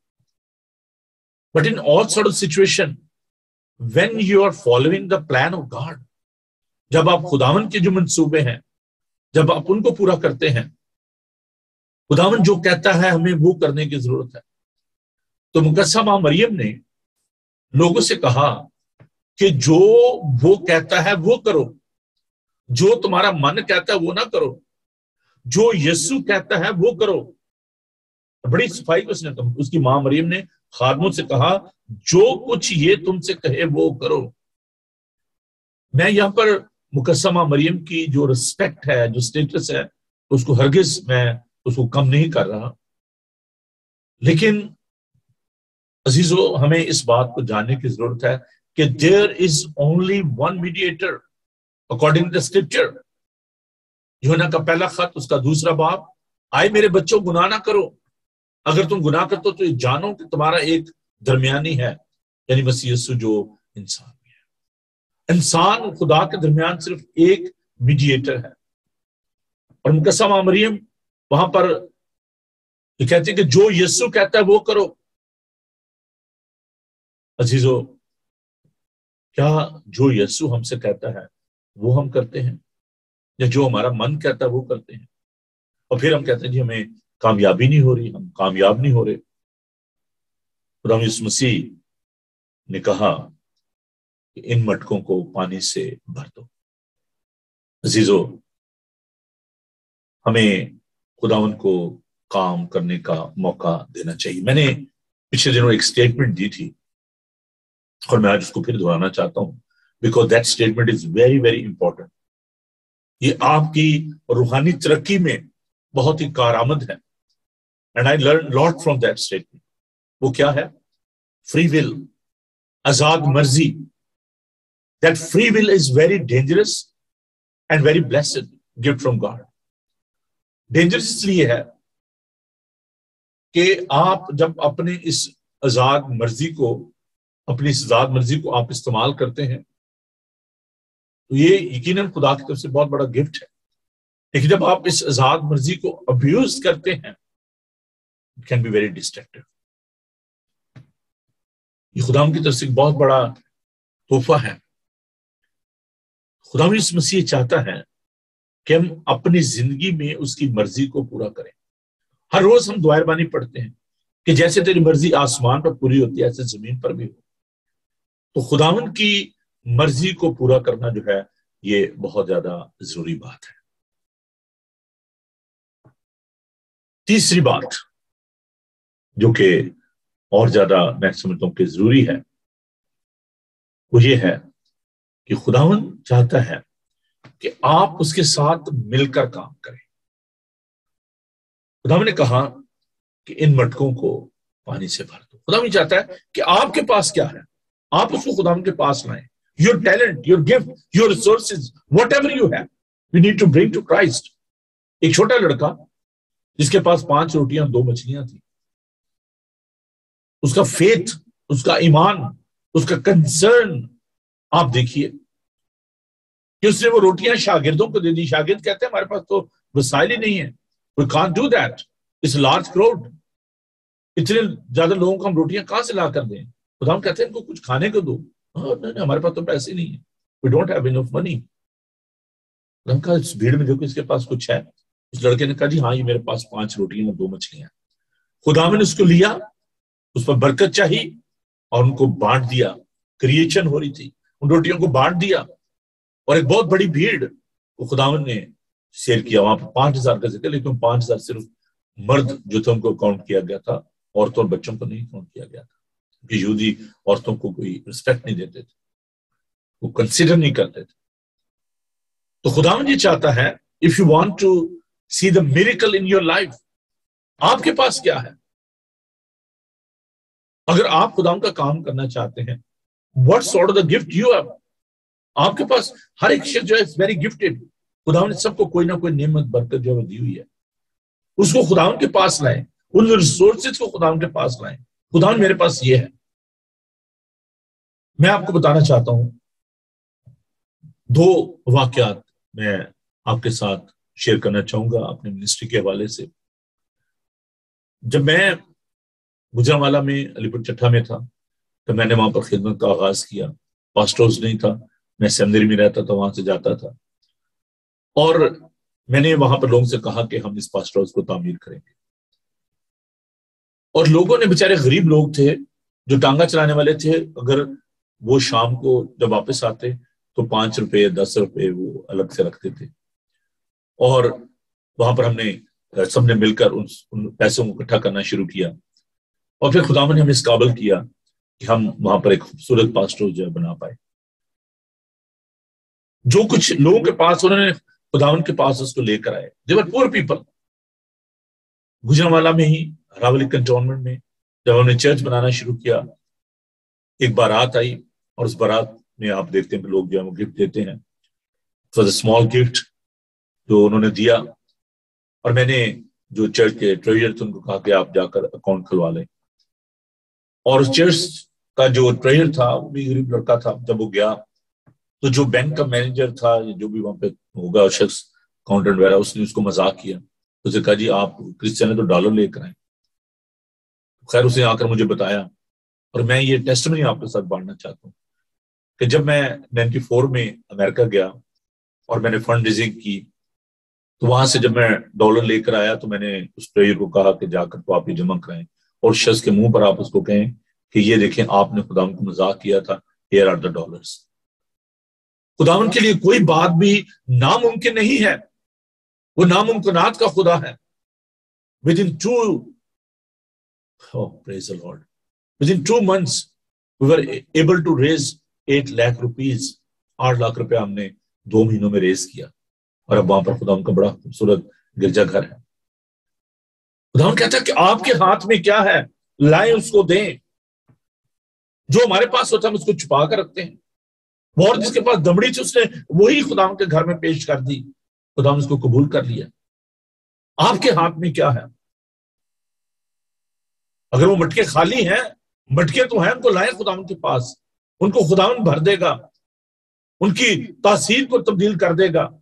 Speaker 1: But in all sort of situation, when you are following the plan of God, جب آپ خداوند کے جو منصوبے ہیں جب آپ ان کو پورا کرتے ہیں، خداوند جو کہتا ہے ہمیں وہ کرنے کی ضرورت ہے. تو مقدسہ ماں مریم نے لوگوں سے کہا کہ جو وہ کہتا ہے وہ کرو، جو تمہارا من کہتا ہے وہ نہ کرو، جو یسوع کہتا ہے وہ کرو. بڑی صفائی کو اس نے کہا، اس کی ماں مریم نے خادموں سے کہا جو کچھ یہ تم سے کہے وہ کرو. میں یہاں پر مقسمہ مریم کی جو رسپیکٹ ہے، جو سٹیٹس ہے، اس کو ہرگز میں اس کو کم نہیں کر رہا، لیکن عزیزو ہمیں اس بات کو جاننے کی ضرورت ہے کہ there is only one mediator according to the scripture. یوحنا کا پہلا خط اس کا دوسرا باب، آئے میرے بچوں گناہ نہ کرو، اگر تم گناہ کرتے ہو تو یہ جانو کہ تمہارا ایک درمیانی ہے، یعنی مسیح یسوع جو انسان بھی ہے۔ انسان اور خدا کے درمیان صرف ایک میڈیٹر ہے، اور مقسمہ مریم وہاں پر یہ کہتے ہیں کہ جو یسوع کہتا ہے وہ کرو۔ عزیزو کیا جو یسوع ہم سے کہتا ہے وہ ہم کرتے ہیں، یا جو ہمارا من کہتا ہے وہ کرتے ہیں؟ اور پھر ہم کہتے ہیں جی ہمیں کامیابی نہیں ہو رہی، ہم کامیاب نہیں ہو رہے۔ خدا یسوع مسیح نے کہا کہ ان مٹکوں کو پانی سے بھر دو۔ عزیزو ہمیں خداوند کو کام کرنے کا موقع دینا چاہیے۔ میں نے پچھلے دنوں ایک سٹیٹمنٹ دی تھی اور میں آج اس کو پھر دہرانا چاہتا ہوں، because that statement is very very important. یہ آپ کی روحانی ترقی میں بہت ہی کارآمد ہے، and I learn lot from that statement. وہ کیا ہے؟ فری ول، آزاد مرضی۔ That free will is very dangerous and very blessed gift from God. Dangerous اس لیے ہے کہ آپ جب اپنے اس آزاد مرضی کو اپنی اس آزاد مرضی کو آپ استعمال کرتے ہیں تو یہ یقیناً خدا کی طرف سے بہت بڑا گفٹ ہے، لیکن جب آپ اس آزاد مرضی کو ابیوز کرتے ہیں it can be very destructive. یہ خدا کی طرف سے ایک بہت بڑا تحفہ ہے۔ خدا اس مسیح چاہتا ہے کہ ہم اپنی زندگی میں اس کی مرضی کو پورا کریں۔ ہر روز ہم دعائیں بانی پڑھتے ہیں کہ جیسے تیری مرضی آسمان پر پوری ہوتی ہے ایسے زمین پر بھی ہو۔ تو خداوند کی مرضی کو پورا کرنا جو ہے یہ بہت زیادہ ضروری بات ہے۔ تیسری بات جو کہ اور زیادہ میں سمجھتا ہوں کہ ضروری ہے وہ یہ ہے کہ خداوند چاہتا ہے کہ آپ اس کے ساتھ مل کر کام کریں۔ خداوند نے کہا کہ ان مٹکوں کو پانی سے بھر دو۔ خداوند چاہتا ہے کہ آپ کے پاس کیا ہے آپ اس کو خداوند کے پاس لائیں۔ Your talent, your gift, your resources, whatever you have, you need to bring to Christ. ایک چھوٹا لڑکا جس کے پاس پانچ روٹیاں دو مچھلیاں تھیں، اس کا فیتھ، اس کا ایمان، اس کا کنسرن آپ دیکھیے کہ اس نے وہ روٹیاں شاگردوں کو دے دی۔ شاگرد کہتے ہیں ہمارے پاس تو وسائل ہی نہیں ہے، we can't do that, it's a large crowd، اتنے زیادہ لوگوں کو ہم روٹیاں کہاں سے لا کر دیں؟ خدا ہم کہتے ہیں ان کو کچھ کھانے کو دو۔ نہیں ہمارے پاس تو پیسے نہیں ہیں، we don't have enough money۔ ہم کہا اس بھیڑ میں دیکھو اس کے پاس کچھ ہے۔ اس لڑکے نے کہا جی ہاں یہ میرے پاس پانچ روٹیاں دو مچھلیاں۔ خدا نے اس کو لیا، اس پر برکت چاہی اور ان کو بانٹ دیا۔ کریشن ہو رہی تھی، ان روٹیوں کو بانٹ دیا اور ایک بہت بڑی بھیڑ کو خداوند نے شیئر کیا۔ وہاں پہ پانچ ہزار کا ذکر، لیکن پانچ ہزار صرف مرد جو تھے ان کو کاؤنٹ کیا گیا تھا، عورتوں اور بچوں کو نہیں کاؤنٹ کیا گیا تھا، کیونکہ یہودی عورتوں کو کوئی رسپیکٹ نہیں دیتے تھے، وہ کنسیڈر نہیں کرتے تھے۔ تو خداوند یہ چاہتا ہے if you want to see the miracle in your life، آپ کے پاس کیا ہے؟ اگر آپ خداوند کا کام کرنا چاہتے ہیں what sort of the gift you have، آپ کے پاس ہر ایک شخص جو ہے very gifted۔ خداوند نے سب کو کوئی نہ کوئی نعمت برکت جو ہے دی ہوئی ہے، اس کو خداوند کے پاس لائیں، ان ریسورسز کو خداوند کے پاس لائیں۔ خداوند میرے پاس یہ ہے۔ میں آپ کو بتانا چاہتا ہوں دو واقعات میں آپ کے ساتھ شیئر کرنا چاہوں گا اپنے منسٹری کے حوالے سے۔ جب میں گجرانوالہ میں علی پور چٹھا میں تھا تو میں نے وہاں پر خدمت کا آغاز کیا۔ پاسٹ ہاؤس نہیں تھا، میں سیمنری میں رہتا تھا، وہاں سے جاتا تھا، اور میں نے وہاں پر لوگوں سے کہا کہ ہم اس پاسٹ ہاؤس کو تعمیر کریں گے۔ اور لوگوں نے، بیچارے غریب لوگ تھے جو ٹانگا چلانے والے تھے، اگر وہ شام کو جب واپس آتے تو پانچ روپے دس روپے وہ الگ سے رکھتے تھے، اور وہاں پر ہم نے سب نے مل کر ان پیسوں کو اکٹھا کرنا شروع کیا، اور پھر خداوند نے ہمیں اس قابل کیا کہ ہم وہاں پر ایک خوبصورت پاسٹ ہاؤس جو ہے بنا پائے۔ جو کچھ لوگوں کے پاس انہوں نے خداوند کے پاس اس کو لے کر آئے. They were poor people. Gujranwala میں ہی راولی کنٹونمنٹ میں جب ہم نے چرچ بنانا شروع کیا, ایک بارات آئی اور اس بارات میں آپ دیکھتے ہیں کہ لوگ جو ہے وہ گفٹ دیتے ہیں. فار دا اسمال گفٹ جو انہوں نے دیا, اور میں نے جو چرچ کے ٹریجر تھے ان کو کہا کہ آپ جا کر اکاؤنٹ کھلوا لیں. اور اس چرچ کا جو ٹریجر تھا وہ بھی غریب لڑکا تھا. جب وہ گیا تو جو بینک کا مینیجر تھا, جو بھی وہاں پہ ہوگا شخص اکاؤنٹنٹ وغیرہ, اس نے اس کو مذاق کیا. اس نے کہا جی آپ کرسچن ہیں تو ڈالر لے کر آئیں. خیر اس نے آ کر مجھے بتایا, اور میں یہ ٹیسٹمنی آپ کے ساتھ بانٹنا چاہتا ہوں کہ جب میں نائنٹی فور میں امریکہ گیا اور میں نے فنڈ ریزنگ کی, تو وہاں سے جب میں ڈالر لے کر آیا تو میں نے اس ٹریجر کو کہا کہ جا کر تو آپ یہ جمع کرائیں, اور شخص کے منہ پر آپ اس کو کہیں کہ یہ دیکھیں آپ نے خداوند کو مذاق کیا تھا, ہیئر آر دا ڈالرز. خداوند کے لیے کوئی بات بھی ناممکن نہیں ہے, وہ ناممکنات کا خدا ہے. Within two, oh praise the Lord, within two months we were able to raise eight lakh rupees. آٹھ لاکھ روپے ہم نے دو مہینوں میں ریز کیا, اور اب وہاں پر خداوند کا بڑا خوبصورت گرجا گھر ہے. خداوند کہتا ہے کہ آپ کے ہاتھ میں کیا ہے, لائیں اس کو دیں. جو ہمارے پاس ہوتا ہے ہم اس کو چھپا کر رکھتے ہیں. اور جس کے پاس دمڑی تھی اس نے وہی خداوند کے گھر میں پیش کر دی, خداوند اس کو قبول کر لیا. آپ کے ہاتھ میں کیا ہے؟ اگر وہ مٹکے خالی ہیں, مٹکے تو ہیں, ان کو لائیں خداوند کے پاس, ان کو خداوند بھر دے گا, ان کی تاثیر کو تبدیل کر دے گا.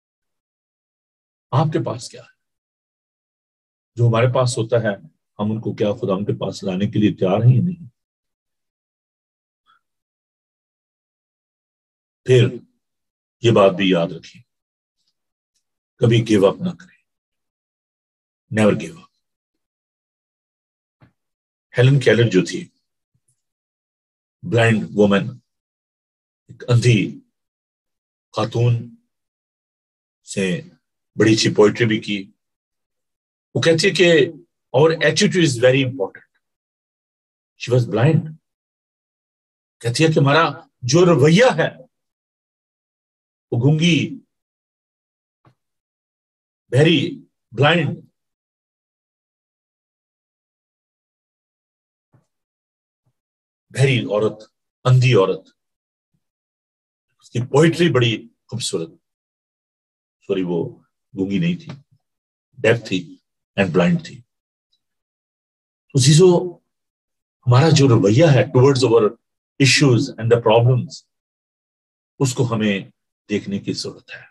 Speaker 1: آپ کے پاس کیا ہے؟ جو ہمارے پاس ہوتا ہے ہم ان کو کیا خداوند کے پاس لانے کے لیے تیار ہیں یا نہیں؟ پھر یہ بات بھی یاد رکھیں, کبھی گیو اپ نہ کریں. Never give up. Helen Keller جو تھی, بلائنڈ وومن, ایک اندھی خاتون, سے بڑی اچھی پوئٹری بھی کی. وہ کہتی ہے کہ اور attitude is very important. She was blind. کہتی ہے کہ ہمارا جو رویہ ہے وہ گونگی, بہری, بلائنڈ, بہری عورت, اندھی عورت. اس کی پوئٹری بڑی خوبصورت. سوری وہ گونگی نہیں تھی, ڈیف تھی اینڈ بلائنڈ تھی. تو چیزوں ہمارا جو رویہ ہے towards our issues and the problems, اس کو ہمیں دیکھنے کی ضرورت ہے.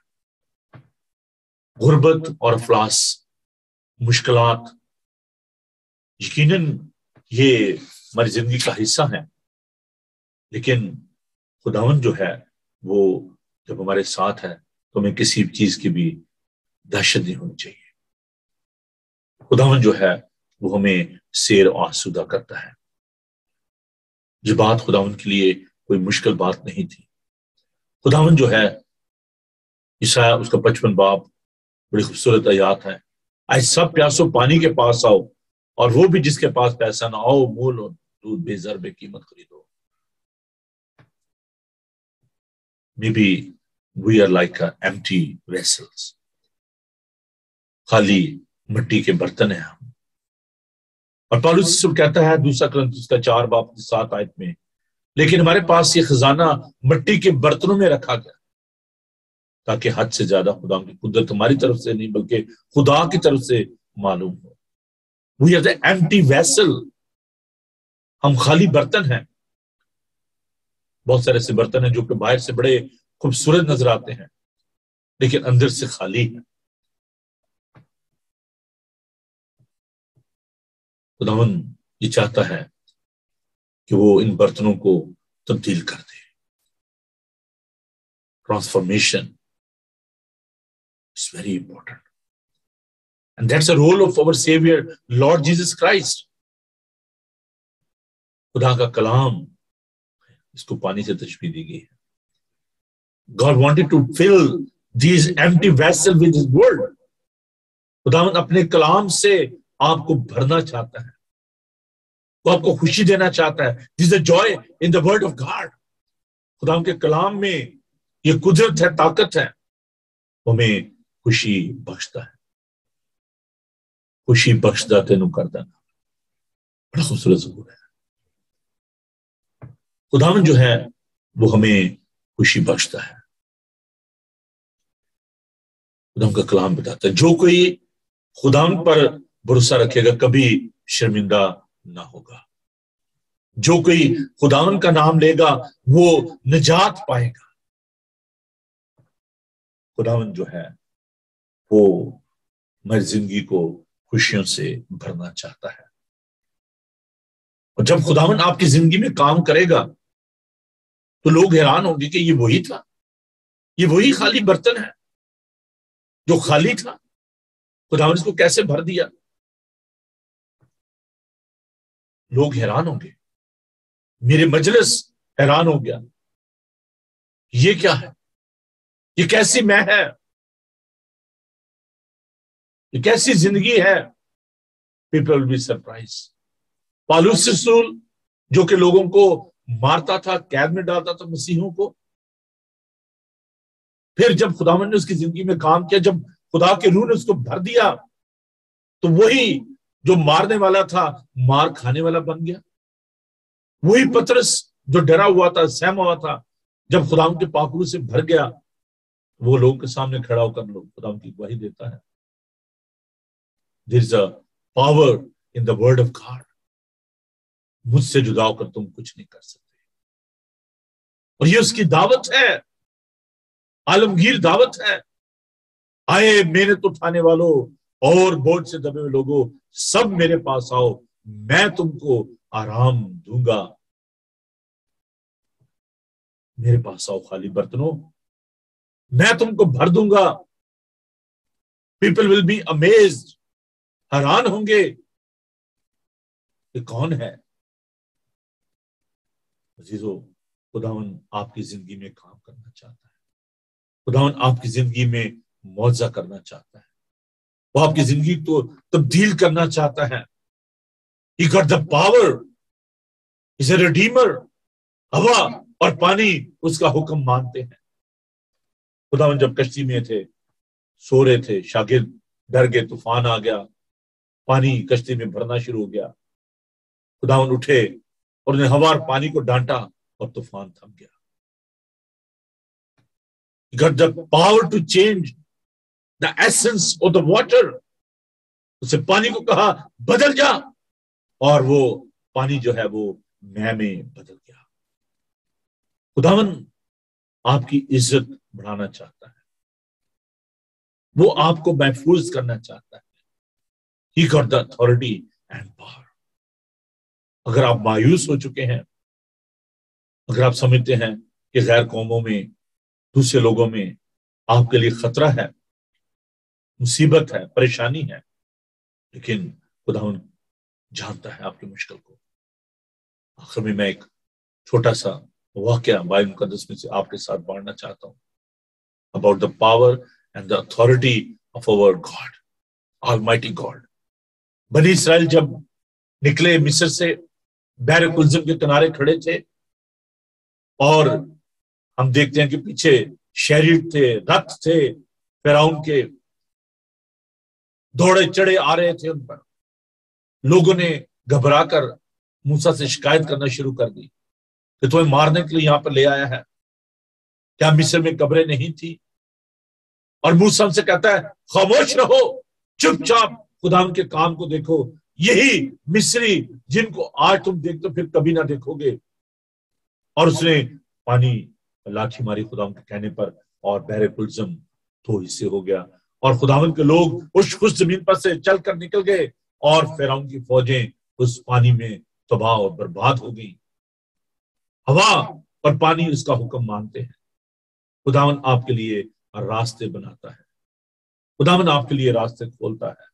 Speaker 1: غربت اور افلاس, مشکلات یقیناً یہ ہماری زندگی کا حصہ ہیں, لیکن خداوند جو ہے وہ جب ہمارے ساتھ ہے تو ہمیں کسی چیز کی بھی دہشت نہیں ہونی چاہیے. خداوند جو ہے وہ ہمیں سیر و آسودہ کرتا ہے. یہ بات خداوند کے لیے کوئی مشکل بات نہیں تھی. خداوند جو ہے, عیسیٰ اس کا پچپن باب بڑی خوبصورت آیات ہے, آج سب پیاسو پانی کے پاس آؤ, اور وہ بھی جس کے پاس پیسہ نہ آؤ مول اور دودھ بے زر بے قیمت خریدو. Maybe we are like empty vessels. خالی مٹی کے برتن ہیں ہم. اور پالوس کہتا ہے دوسرا کرنتھیس کا چار باب کی سات آیت میں, لیکن ہمارے پاس یہ خزانہ مٹی کے برتنوں میں رکھا گیا تاکہ حد سے زیادہ خدا کی قدرت ہماری طرف سے نہیں بلکہ خدا کی طرف سے معلوم ہو. We are the empty vessel. ہم خالی برتن ہیں. بہت سارے ایسے برتن ہیں جو کہ باہر سے بڑے خوبصورت نظر آتے ہیں لیکن اندر سے خالی ہیں. خداوند یہ چاہتا ہے کہ وہ ان برتنوں کو تبدیل کر دے. Transformation is very important. And that's the role of our Savior, Lord Jesus Christ. خدا کا کلام, اس کو پانی سے تشبیہ دی گئی ہے. God wanted to fill these empty vessels with His word. خداوند اپنے کلام سے آپ کو بھرنا چاہتا ہے, وہ آپ کو خوشی دینا چاہتا ہے. This is the joy in the word of God. خداوند کے کلام میں یہ قدرت ہے، طاقت ہے، ہمیں خوشی بخشتا ہے. خوشی بخشدا تینوں کر دینا، بڑا خوبصورت ضرور ہے. خداوند جو ہے وہ ہمیں خوشی بخشتا ہے. خداوند کا کلام بتاتا ہے جو کوئی خداوند پر بھروسہ رکھے گا کبھی شرمندہ نہ ہوگا. جو کوئی خداوند کا نام لے گا وہ نجات پائے گا. خداوند جو ہے وہ ہماری زندگی کو خوشیوں سے بھرنا چاہتا ہے. اور جب خداوند آپ کی زندگی میں کام کرے گا تو لوگ حیران ہوں گے کہ یہ وہی تھا، یہ وہی خالی برتن ہے جو خالی تھا، خداوند اس کو کیسے بھر دیا. لوگ حیران ہوں گے، میرے مجلس حیران ہو گیا، یہ کیا ہے، یہ کیسی میں ہے، یہ کیسی زندگی ہے. People will be surprise. پالوس رسول جو کہ لوگوں کو مارتا تھا، قید میں ڈالتا تھا مسیحوں کو، پھر جب خداوند نے اس کی زندگی میں کام کیا، جب خدا کے روح نے اس کو بھر دیا تو وہی جو مارنے والا تھا مار کھانے والا بن گیا. وہی پترس جو ڈرا ہوا تھا، سہما ہوا تھا، جب خداوند کے پاک روح سے بھر گیا وہ لوگوں کے سامنے کھڑا ہو کر لوگ خداوند کی گواہی دیتا ہے. There is a power in the word of God. مجھ سے جدا ہو کر تم کچھ نہیں کر سکتے. اور یہ اس کی دعوت ہے، عالمگیر دعوت ہے. آئے محنت اٹھانے والوں اور بوجھ سے دبے ہوئے لوگوں، سب میرے پاس آؤ، میں تم کو آرام دوں گا. میرے پاس آؤ خالی برتنوں، میں تم کو بھر دوں گا. People will be amazed. حیران ہوں گے کہ کون ہے. عزیزو، خداوند آپ کی زندگی میں کام کرنا چاہتا ہے. خداوند آپ کی زندگی میں معجزہ کرنا چاہتا ہے. وہ آپ کی زندگی کو تبدیل کرنا چاہتا ہے. He got the power. He's a redeemer. ہوا اور پانی اس کا حکم مانتے ہیں. خداوند جب کشتی میں تھے، سو رہے تھے، شاگرد ڈر گئے، طوفان آ گیا، پانی کشتی میں بھرنا شروع ہو گیا. خداوند اٹھے اور انہیں ہوا اور پانی کو ڈانٹا اور طوفان تھم گیا. He got the power to change the essence of the water. اسے پانی کو کہا بدل جا، اور وہ پانی جو ہے وہ مے میں بدل گیا. خداوند آپ کی عزت بڑھانا چاہتا ہے، وہ آپ کو محفوظ کرنا چاہتا ہے. He got the authority and power. اگر آپ مایوس ہو چکے ہیں، اگر آپ سمجھتے ہیں کہ غیر قوموں میں، دوسرے لوگوں میں آپ کے لیے خطرہ ہے، مصیبت ہے، پریشانی ہے، لیکن خداوند جانتا ہے آپ کی مشکل کو. آخر میں میں ایک چھوٹا سا واقعہ بائبل مقدس میں سے آپ کے ساتھ بانٹنا چاہتا ہوں about the power and the authority of our God, Almighty God. بنی اسرائیل جب نکلے مصر سے، بحر کلزم کے کنارے کھڑے تھے، اور ہم دیکھتے ہیں کہ پیچھے شہریٹ تھے، رتھ تھے فرعون کے، دوڑے چڑھے آ رہے تھے ان پر. لوگوں نے گھبرا کر موسیٰ سے شکایت کرنا شروع کر دی کہ تمہیں مارنے کے لیے یہاں پر لے آیا ہے، کیا مصر میں قبریں نہیں تھی؟ اور موسیٰ ان سے کہتا ہے خاموش رہو، چپ چاپ خدا کے کام کو دیکھو. یہی مصری جن کو آج تم دیکھتے پھر کبھی نہ دیکھو گے. اور اس نے پانی لاٹھی ماری خدا کے کہنے پر، اور بحر کلزم دو حصے ہو گیا، اور خداوند کے لوگ اس خوش زمین پر سے چل کر نکل گئے، اور فرعون کی فوجیں اس پانی میں تباہ اور برباد ہو گئی. ہوا اور پانی اس کا حکم مانتے ہیں. خداوند آپ کے لیے راستے بناتا ہے، خداوند آپ کے لیے راستے کھولتا ہے.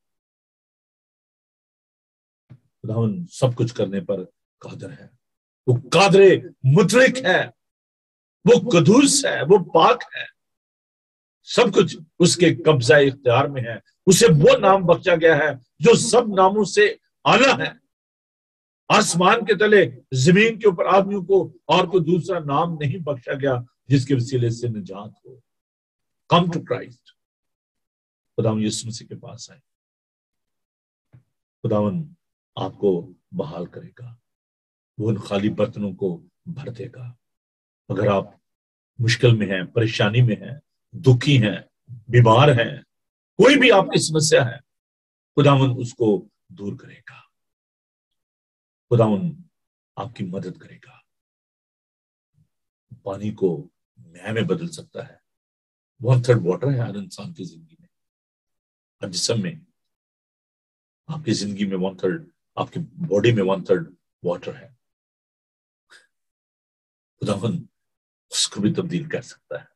Speaker 1: خداوند سب کچھ کرنے پر قادر ہے. وہ قادر مطلق ہے، وہ قدوس ہے، وہ پاک ہے. سب کچھ اس کے قبضہ اختیار میں ہے. اسے وہ نام بخشا گیا ہے جو سب ناموں سے اعلیٰ ہے. آسمان کے تلے زمین کے اوپر آدمیوں کو اور کوئی دوسرا نام نہیں بخشا گیا جس کے وسیلے سے نجات ہو. Come to Christ. خداوند یسوع مسیح کے پاس آئے. خداوند آپ کو بحال کرے گا. وہ ان خالی برتنوں کو بھر دے گا. اگر آپ مشکل میں ہیں, پریشانی میں ہیں, دکھی ہیں, بیمار ہیں, کوئی بھی آپ کی سمسیا ہے, خداوند اس کو دور کرے گا. خداوند آپ کی مدد کرے گا. پانی کو میہ میں بدل سکتا ہے. ون تھرڈ واٹر ہے ہر انسان کی زندگی میں, ہر جسم میں. آپ کی زندگی میں ون تھرڈ, آپ کی باڈی میں ون تھرڈ واٹر ہے. خداوند اس کو بھی تبدیل کر سکتا ہے.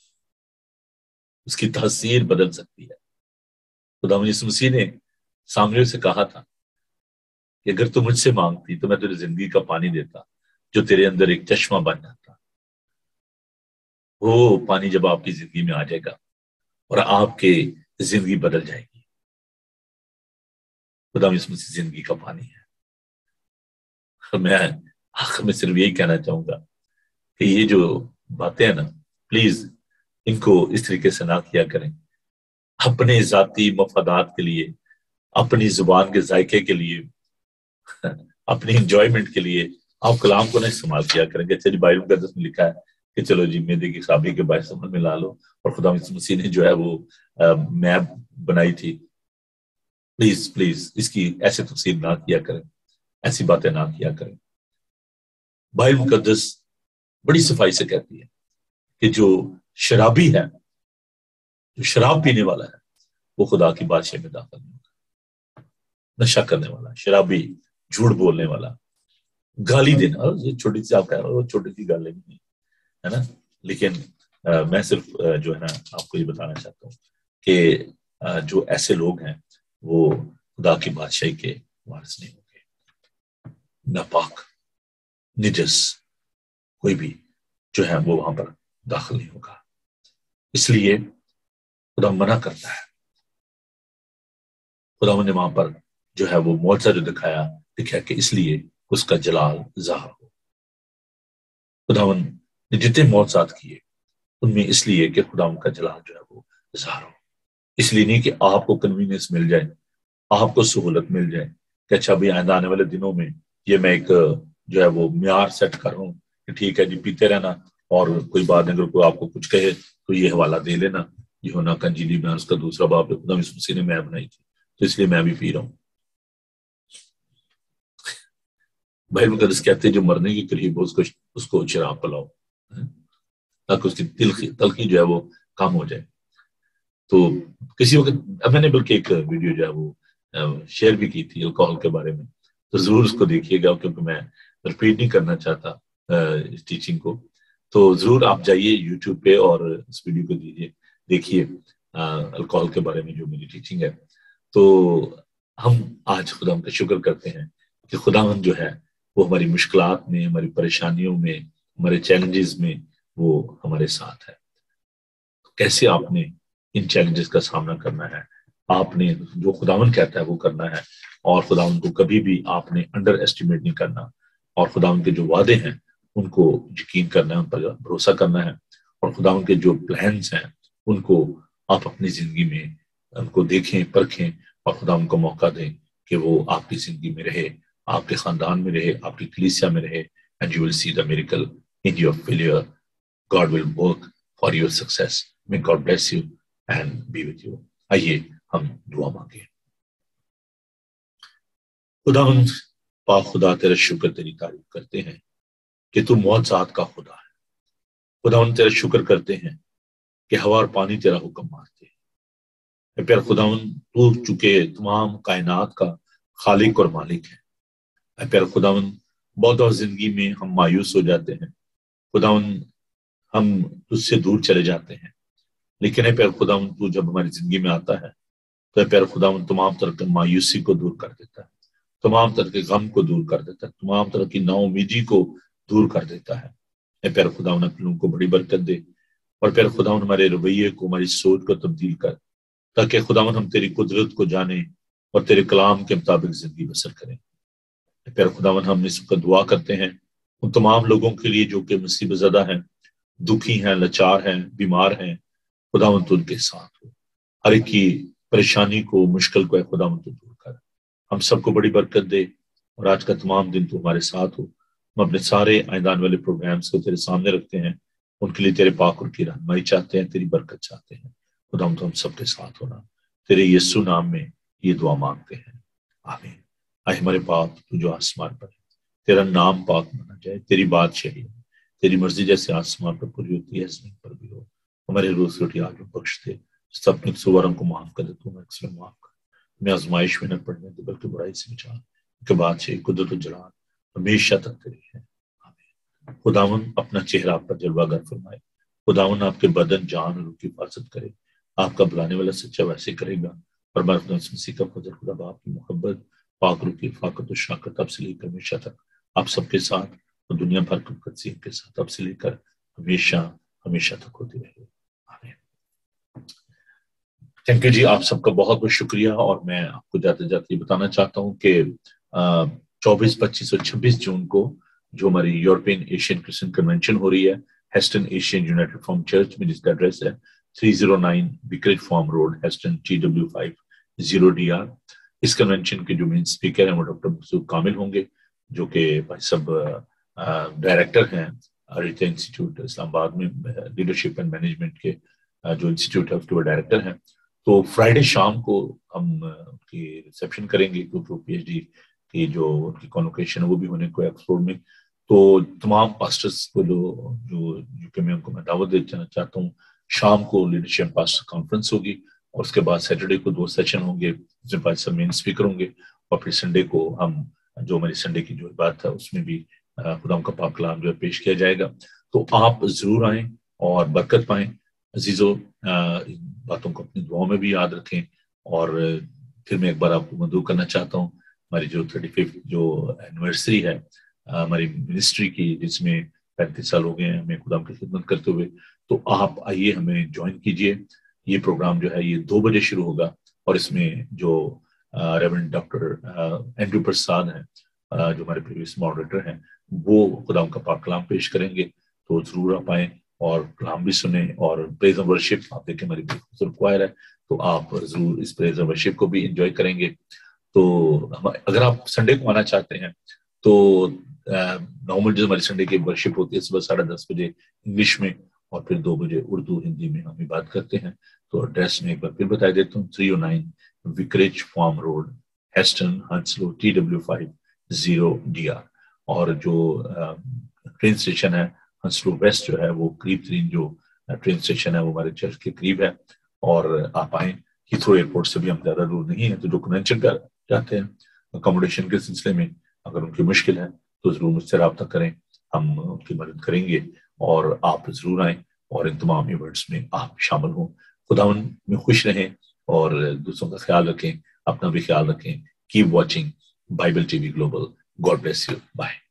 Speaker 1: اس کی تاثیر بدل سکتی ہے. خداوند یسوع مسیح نے سامریوں سے کہا تھا کہ اگر تو مجھ سے مانگتی تو میں تیرے زندگی کا پانی دیتا جو تیرے اندر ایک چشمہ بن جاتا. وہ پانی جب آپ کی زندگی میں آ جائے گا اور آپ کی زندگی بدل جائے گی. خداوند یسوع مسیح زندگی کا پانی ہے. میں آخر میں صرف یہی کہنا چاہوں گا کہ یہ جو باتیں ہیں نا, پلیز ان کو اس طریقے سے نہ کیا کریں. اپنے ذاتی مفادات کے لیے, اپنی زبان کے ذائقے کے لیے, اپنی انجوائمنٹ کے لیے آپ کلام کو نہ استعمال کیا کریں کہ چلیے بائبل مقدس میں لکھا ہے کہ چلو جی میدے کی خرابی کے باعث عمل میں لا لو, اور خدا مسیح نے جو ہے وہ میپ بنائی تھی. پلیز پلیز اس کی ایسے تفسیر نہ کیا کریں, ایسی باتیں نہ کیا کریں. بائبل مقدس بڑی صفائی سے کہتی ہے کہ جو شرابی ہے, جو شراب پینے والا ہے, وہ خدا کی بادشاہی میں داخل نہیں ہوگا. نشہ کرنے والا, شرابی, جھوٹ بولنے والا, گالی دینا, یہ چھوٹی سی آپ کہہ رہے ہو چھوٹی سی گالیں نہیں ہے نا, لیکن آ, میں صرف آ, جو ہے نا آپ کو یہ بتانا چاہتا ہوں کہ آ, جو ایسے لوگ ہیں وہ خدا کی بادشاہی کے وارث نہیں ہوں گے. ناپاک, نجس کوئی بھی جو ہے وہ وہاں پر داخل نہیں ہوگا. اس لیے خدا منع کرتا ہے. خدا نے وہاں پر جو ہے وہ معجزہ جو دکھایا دکھا کہ اس لیے اس کا جلال ظاہر ہو. خداوند نے جتنے معجزات کیے ان میں اس لیے کہ خدا کا جلال جو ہے وہ ظاہر ہو. اس لیے نہیں کہ آپ کو کنوینئنس مل جائے, آپ کو سہولت مل جائے کہ اچھا بھی آئندہ آنے والے دنوں میں یہ میں ایک جو ہے وہ معیار سیٹ کر رہا ہوں کہ ٹھیک ہے جی پیتے رہنا, اور کوئی بات اگر کوئی آپ کو کچھ کہے تو یہ حوالہ دے لینا, یہ ہونا کنجیلی میں اس کا دوسرا باپ خدا مسیح نے میں بنائی تھی تو اس لیے میں بھی پی رہا ہوں. بائبل مقدس کہتے ہیں جو مرنے کے قریب ہو اس کو اس کو شراب پلاؤ تاکہ اس کی تلخی تلخی جو ہے وہ کم ہو جائے. تو کسی وقت میں نے بلکہ ایک ویڈیو جو ہے وہ شیئر بھی کی تھی الکوہل کے بارے میں, تو ضرور اس کو دیکھیے گا کیونکہ میں ریپیٹ نہیں کرنا چاہتا اس ٹیچنگ کو. تو ضرور آپ جائیے یوٹیوب پہ اور اس ویڈیو کو دیجیے, دیکھیے الکوہل کے بارے میں جو میری ٹیچنگ ہے. تو ہم آج خدا کا شکر کرتے ہیں کہ خداوند جو ہے وہ ہماری مشکلات میں, ہماری پریشانیوں میں, ہمارے چیلنجز میں وہ ہمارے ساتھ ہے. کیسے آپ نے ان چیلنجز کا سامنا کرنا ہے, آپ نے جو خداوند کہتا ہے وہ کرنا ہے, اور خداوند کو کبھی بھی آپ نے انڈر ایسٹیمیٹ نہیں کرنا, اور خداوند کے جو وعدے ہیں ان کو یقین کرنا ہے, ان پر بھروسہ کرنا ہے, اور خداوند کے جو پلانز ہیں ان کو آپ اپنی زندگی میں ان کو دیکھیں, پرکھیں, اور خداوند کو موقع دیں کہ وہ آپ کی زندگی میں رہے, آپ کے خاندان میں رہے, آپ کی کلیسیا میں رہے. and you will see the miracle in your failure. God will work for your success. May God bless you and be with you. آئیے ہم دعا مانگیں. خداوند پاک خدا تیرا شکر, تیری تعریف کرتے ہیں کہ تو معجزات کا خدا ہے. خداوند تیرا شکر کرتے ہیں کہ ہوا اور پانی تیرا حکم مانتے ہیں. پھر خداوند تو چکے تمام کائنات کا خالق اور مالک ہے. پھر خداوند بہت اور زندگی میں ہم مایوس ہو جاتے ہیں, خداوند ہم تجھ سے دور چلے جاتے ہیں, لیکن اے پیر خداوند تو جب ہماری زندگی میں آتا ہے تو اے پیر خداوند تمام طرح کی مایوسی کو دور کر دیتا ہے, تمام طرح کے غم کو دور کر دیتا ہے, تمام طرح کی نا امیدی کو دور کر دیتا ہے. اے پیر خداوند اپنے لوگوں کو بڑی برکت دے, اور پیر خداوند ہمارے رویے کو, ہماری سوچ کو تبدیل کر, تاکہ خداوند ہم تیری قدرت کو جانیں اور تیرے کلام کے مطابق زندگی بسر کریں. پھر خداوند ہم اس وقت دعا کرتے ہیں ان تمام لوگوں کے لیے جو کہ مصیبت زدہ ہیں، دکھی ہیں، لاچار ہیں، بیمار ہیں، خداوند تو ان کے ساتھ ہو، ہر ایک کی پریشانی کو، مشکل کو اے خداوند تو دور کر، ہم سب کو بڑی برکت دے، اور آج کا تمام دن تو ہمارے ساتھ ہو۔ ہم اپنے سارے آئندان والے پروگرامز کو تیرے سامنے رکھتے ہیں، ان کے لیے تیرے پاک اور کی رہنمائی چاہتے ہیں، تیری برکت چاہتے ہیں۔ خداوند تو ہم سب کے ساتھ ہونا، تیرے یسوع نام میں یہ دعا مانگتے ہیں، آمین۔ اے ہمارے باپ تو جو آسمان پر ہے، تیرا نام پاک مانا جائے، تیری بات شہری ہو، تیری مرضی جیسے آسمان پر پوری ہوتی ہے زمین پر بھی ہو۔ ہمارے روز روٹی آج ہمیں بخش دے، سب اپنے قصوروं کو معاف کر دے، تو ہمیں اکثر معاف کر، ہمیں آزمائش میں نہ پڑنے دے بلکہ برائی سے بچا، کے بعد سے قدرت و جلال ہمیشہ تک تیری ہے، آمین۔ خداوند اپنا چہرہ آپ پر جلوہ گر فرمائے، خداوند آپ کے بدن، جان اور روح کی حفاظت کرے، آپ کا بلانے والا سچا ویسے کرے گا، اور بارک مسیح کا فضل، خدا باپ کی محبت، پاک روح کی فاقت و شاکت اب سے لے کر ہمیشہ تک آپ سب کے ساتھ، اور دنیا بھر کی قدسیت کے ساتھ اب سے لے کر ہمیشہ ہمیشہ تک ہوتی رہے، آمین۔ تھینک یو جی، آپ سب کا بہت بہت شکریہ، اور میں آپ کو جاتے جاتے یہ بتانا چاہتا ہوں کہ چوبیس پچیس اور چھبیس جون کو جو ہماری یورپین ایشین کرسچن کنونشن ہو رہی ہے Heston Asian United Reform Church میں، جس کا ایڈریس ہے three zero nine Vicarage Farm Road, Heston, T W five zero D R. اس کنونشن کے جو مین اسپیکر ہیں وہ ڈاکٹر مسعود کامل ہوں گے، جو کہ بھائی صاحب ڈائریکٹر ہیں اریتا انسٹیٹیوٹ اسلام آباد میں، لیڈرشپ اینڈ مینجمنٹ کے جو انسٹیٹیوٹ ہے اس کے وہ ڈائریکٹر ہیں۔ تو فرائیڈے شام کو ہم ان کی ریسیپشن کریں گے، کیونکہ وہ پی ایچ ڈی کی جو ان کی کانوکیشن ہے وہ بھی ہونے کو ایکسفورڈ میں۔ تو تمام پاسٹرز کو جو جو کہ میں ان کو میں دعوت دینا چاہتا ہوں، شام کو لیڈرشپ پاسٹر کانفرنس ہوگی، اور اس کے بعد سیٹرڈے کو دو سیشن ہوں گے جس میں پانچ سب مین اسپیکر ہوں گے، اور پھر سنڈے کو ہم جو ہماری سنڈے کی جو بات ہے اس میں بھی خدا کا پاک کلام جو ہے پیش کیا جائے گا۔ تو آپ ضرور آئیں اور برکت پائیں۔ عزیزو، باتوں کو اپنی دعاؤں میں بھی یاد رکھیں، اور پھر میں ایک بار آپ کو مدعو کرنا چاہتا ہوں، ہماری جو تھرٹی ففتھ جو اینیورسری ہے ہماری منسٹری کی، جس میں پینتیس سال ہو گئے ہیں ہمیں خدا کی خدمت کرتے ہوئے، تو آپ آئیے، ہمیں جوائن کیجئے۔ یہ پروگرام جو ہے یہ دو بجے شروع ہوگا، اور اس میں جو ریورنڈ ڈاکٹر اینڈریو پرساد ہیں جو ہمارے پریویس ماڈریٹر ہیں، وہ خدا کا پاک کلام پیش کریں گے۔ تو ضرور آپ آئیں اور کلام بھی سنیں، اور پریز اینڈ ورشپ، آپ دیکھیں ہماری خوبصورت کوائر ہے، تو آپ ضرور اس پریز اینڈ ورشپ کو بھی انجوائے کریں گے۔ تو اگر آپ سنڈے کو آنا چاہتے ہیں تو نارمل جو ہماری سنڈے کی ورشپ ہوتی ہے صبح ساڑھے دس بجے انگلش میں، اور پھر دو بجے اردو ہندی میں ہم بات کرتے ہیں۔ تو ایڈریس میں ایک بار پھر بتا دیتا ہوں، three O nine Vicarage Farm Road, Heston, Hounslow, T W five zero D R. اور جو ٹرین اسٹیشن ہے ہنسلو ویسٹ جو ہے، وہ قریب ترین جو ٹرین اسٹیشن ہے وہ ہمارے چرچ کے قریب ہے، اور آپ آئیں۔ ہیتھرو ایئرپورٹ سے بھی ہم زیادہ دور نہیں ہیں، تو جو کنونشن کر جاتے ہیں اکوموڈیشن کے سلسلے میں اگر ان کی مشکل ہے تو ضرور مجھ سے رابطہ کریں، ہم ان کی مدد کریں گے، اور آپ ضرور آئیں اور ان تمام ایونٹس میں آپ شامل ہوں۔ خداوند میں خوش رہیں، اور دوسروں کا خیال رکھیں، اپنا بھی خیال رکھیں۔ کیپ واچنگ بائبل ٹی وی گلوبل۔ God bless you, bye.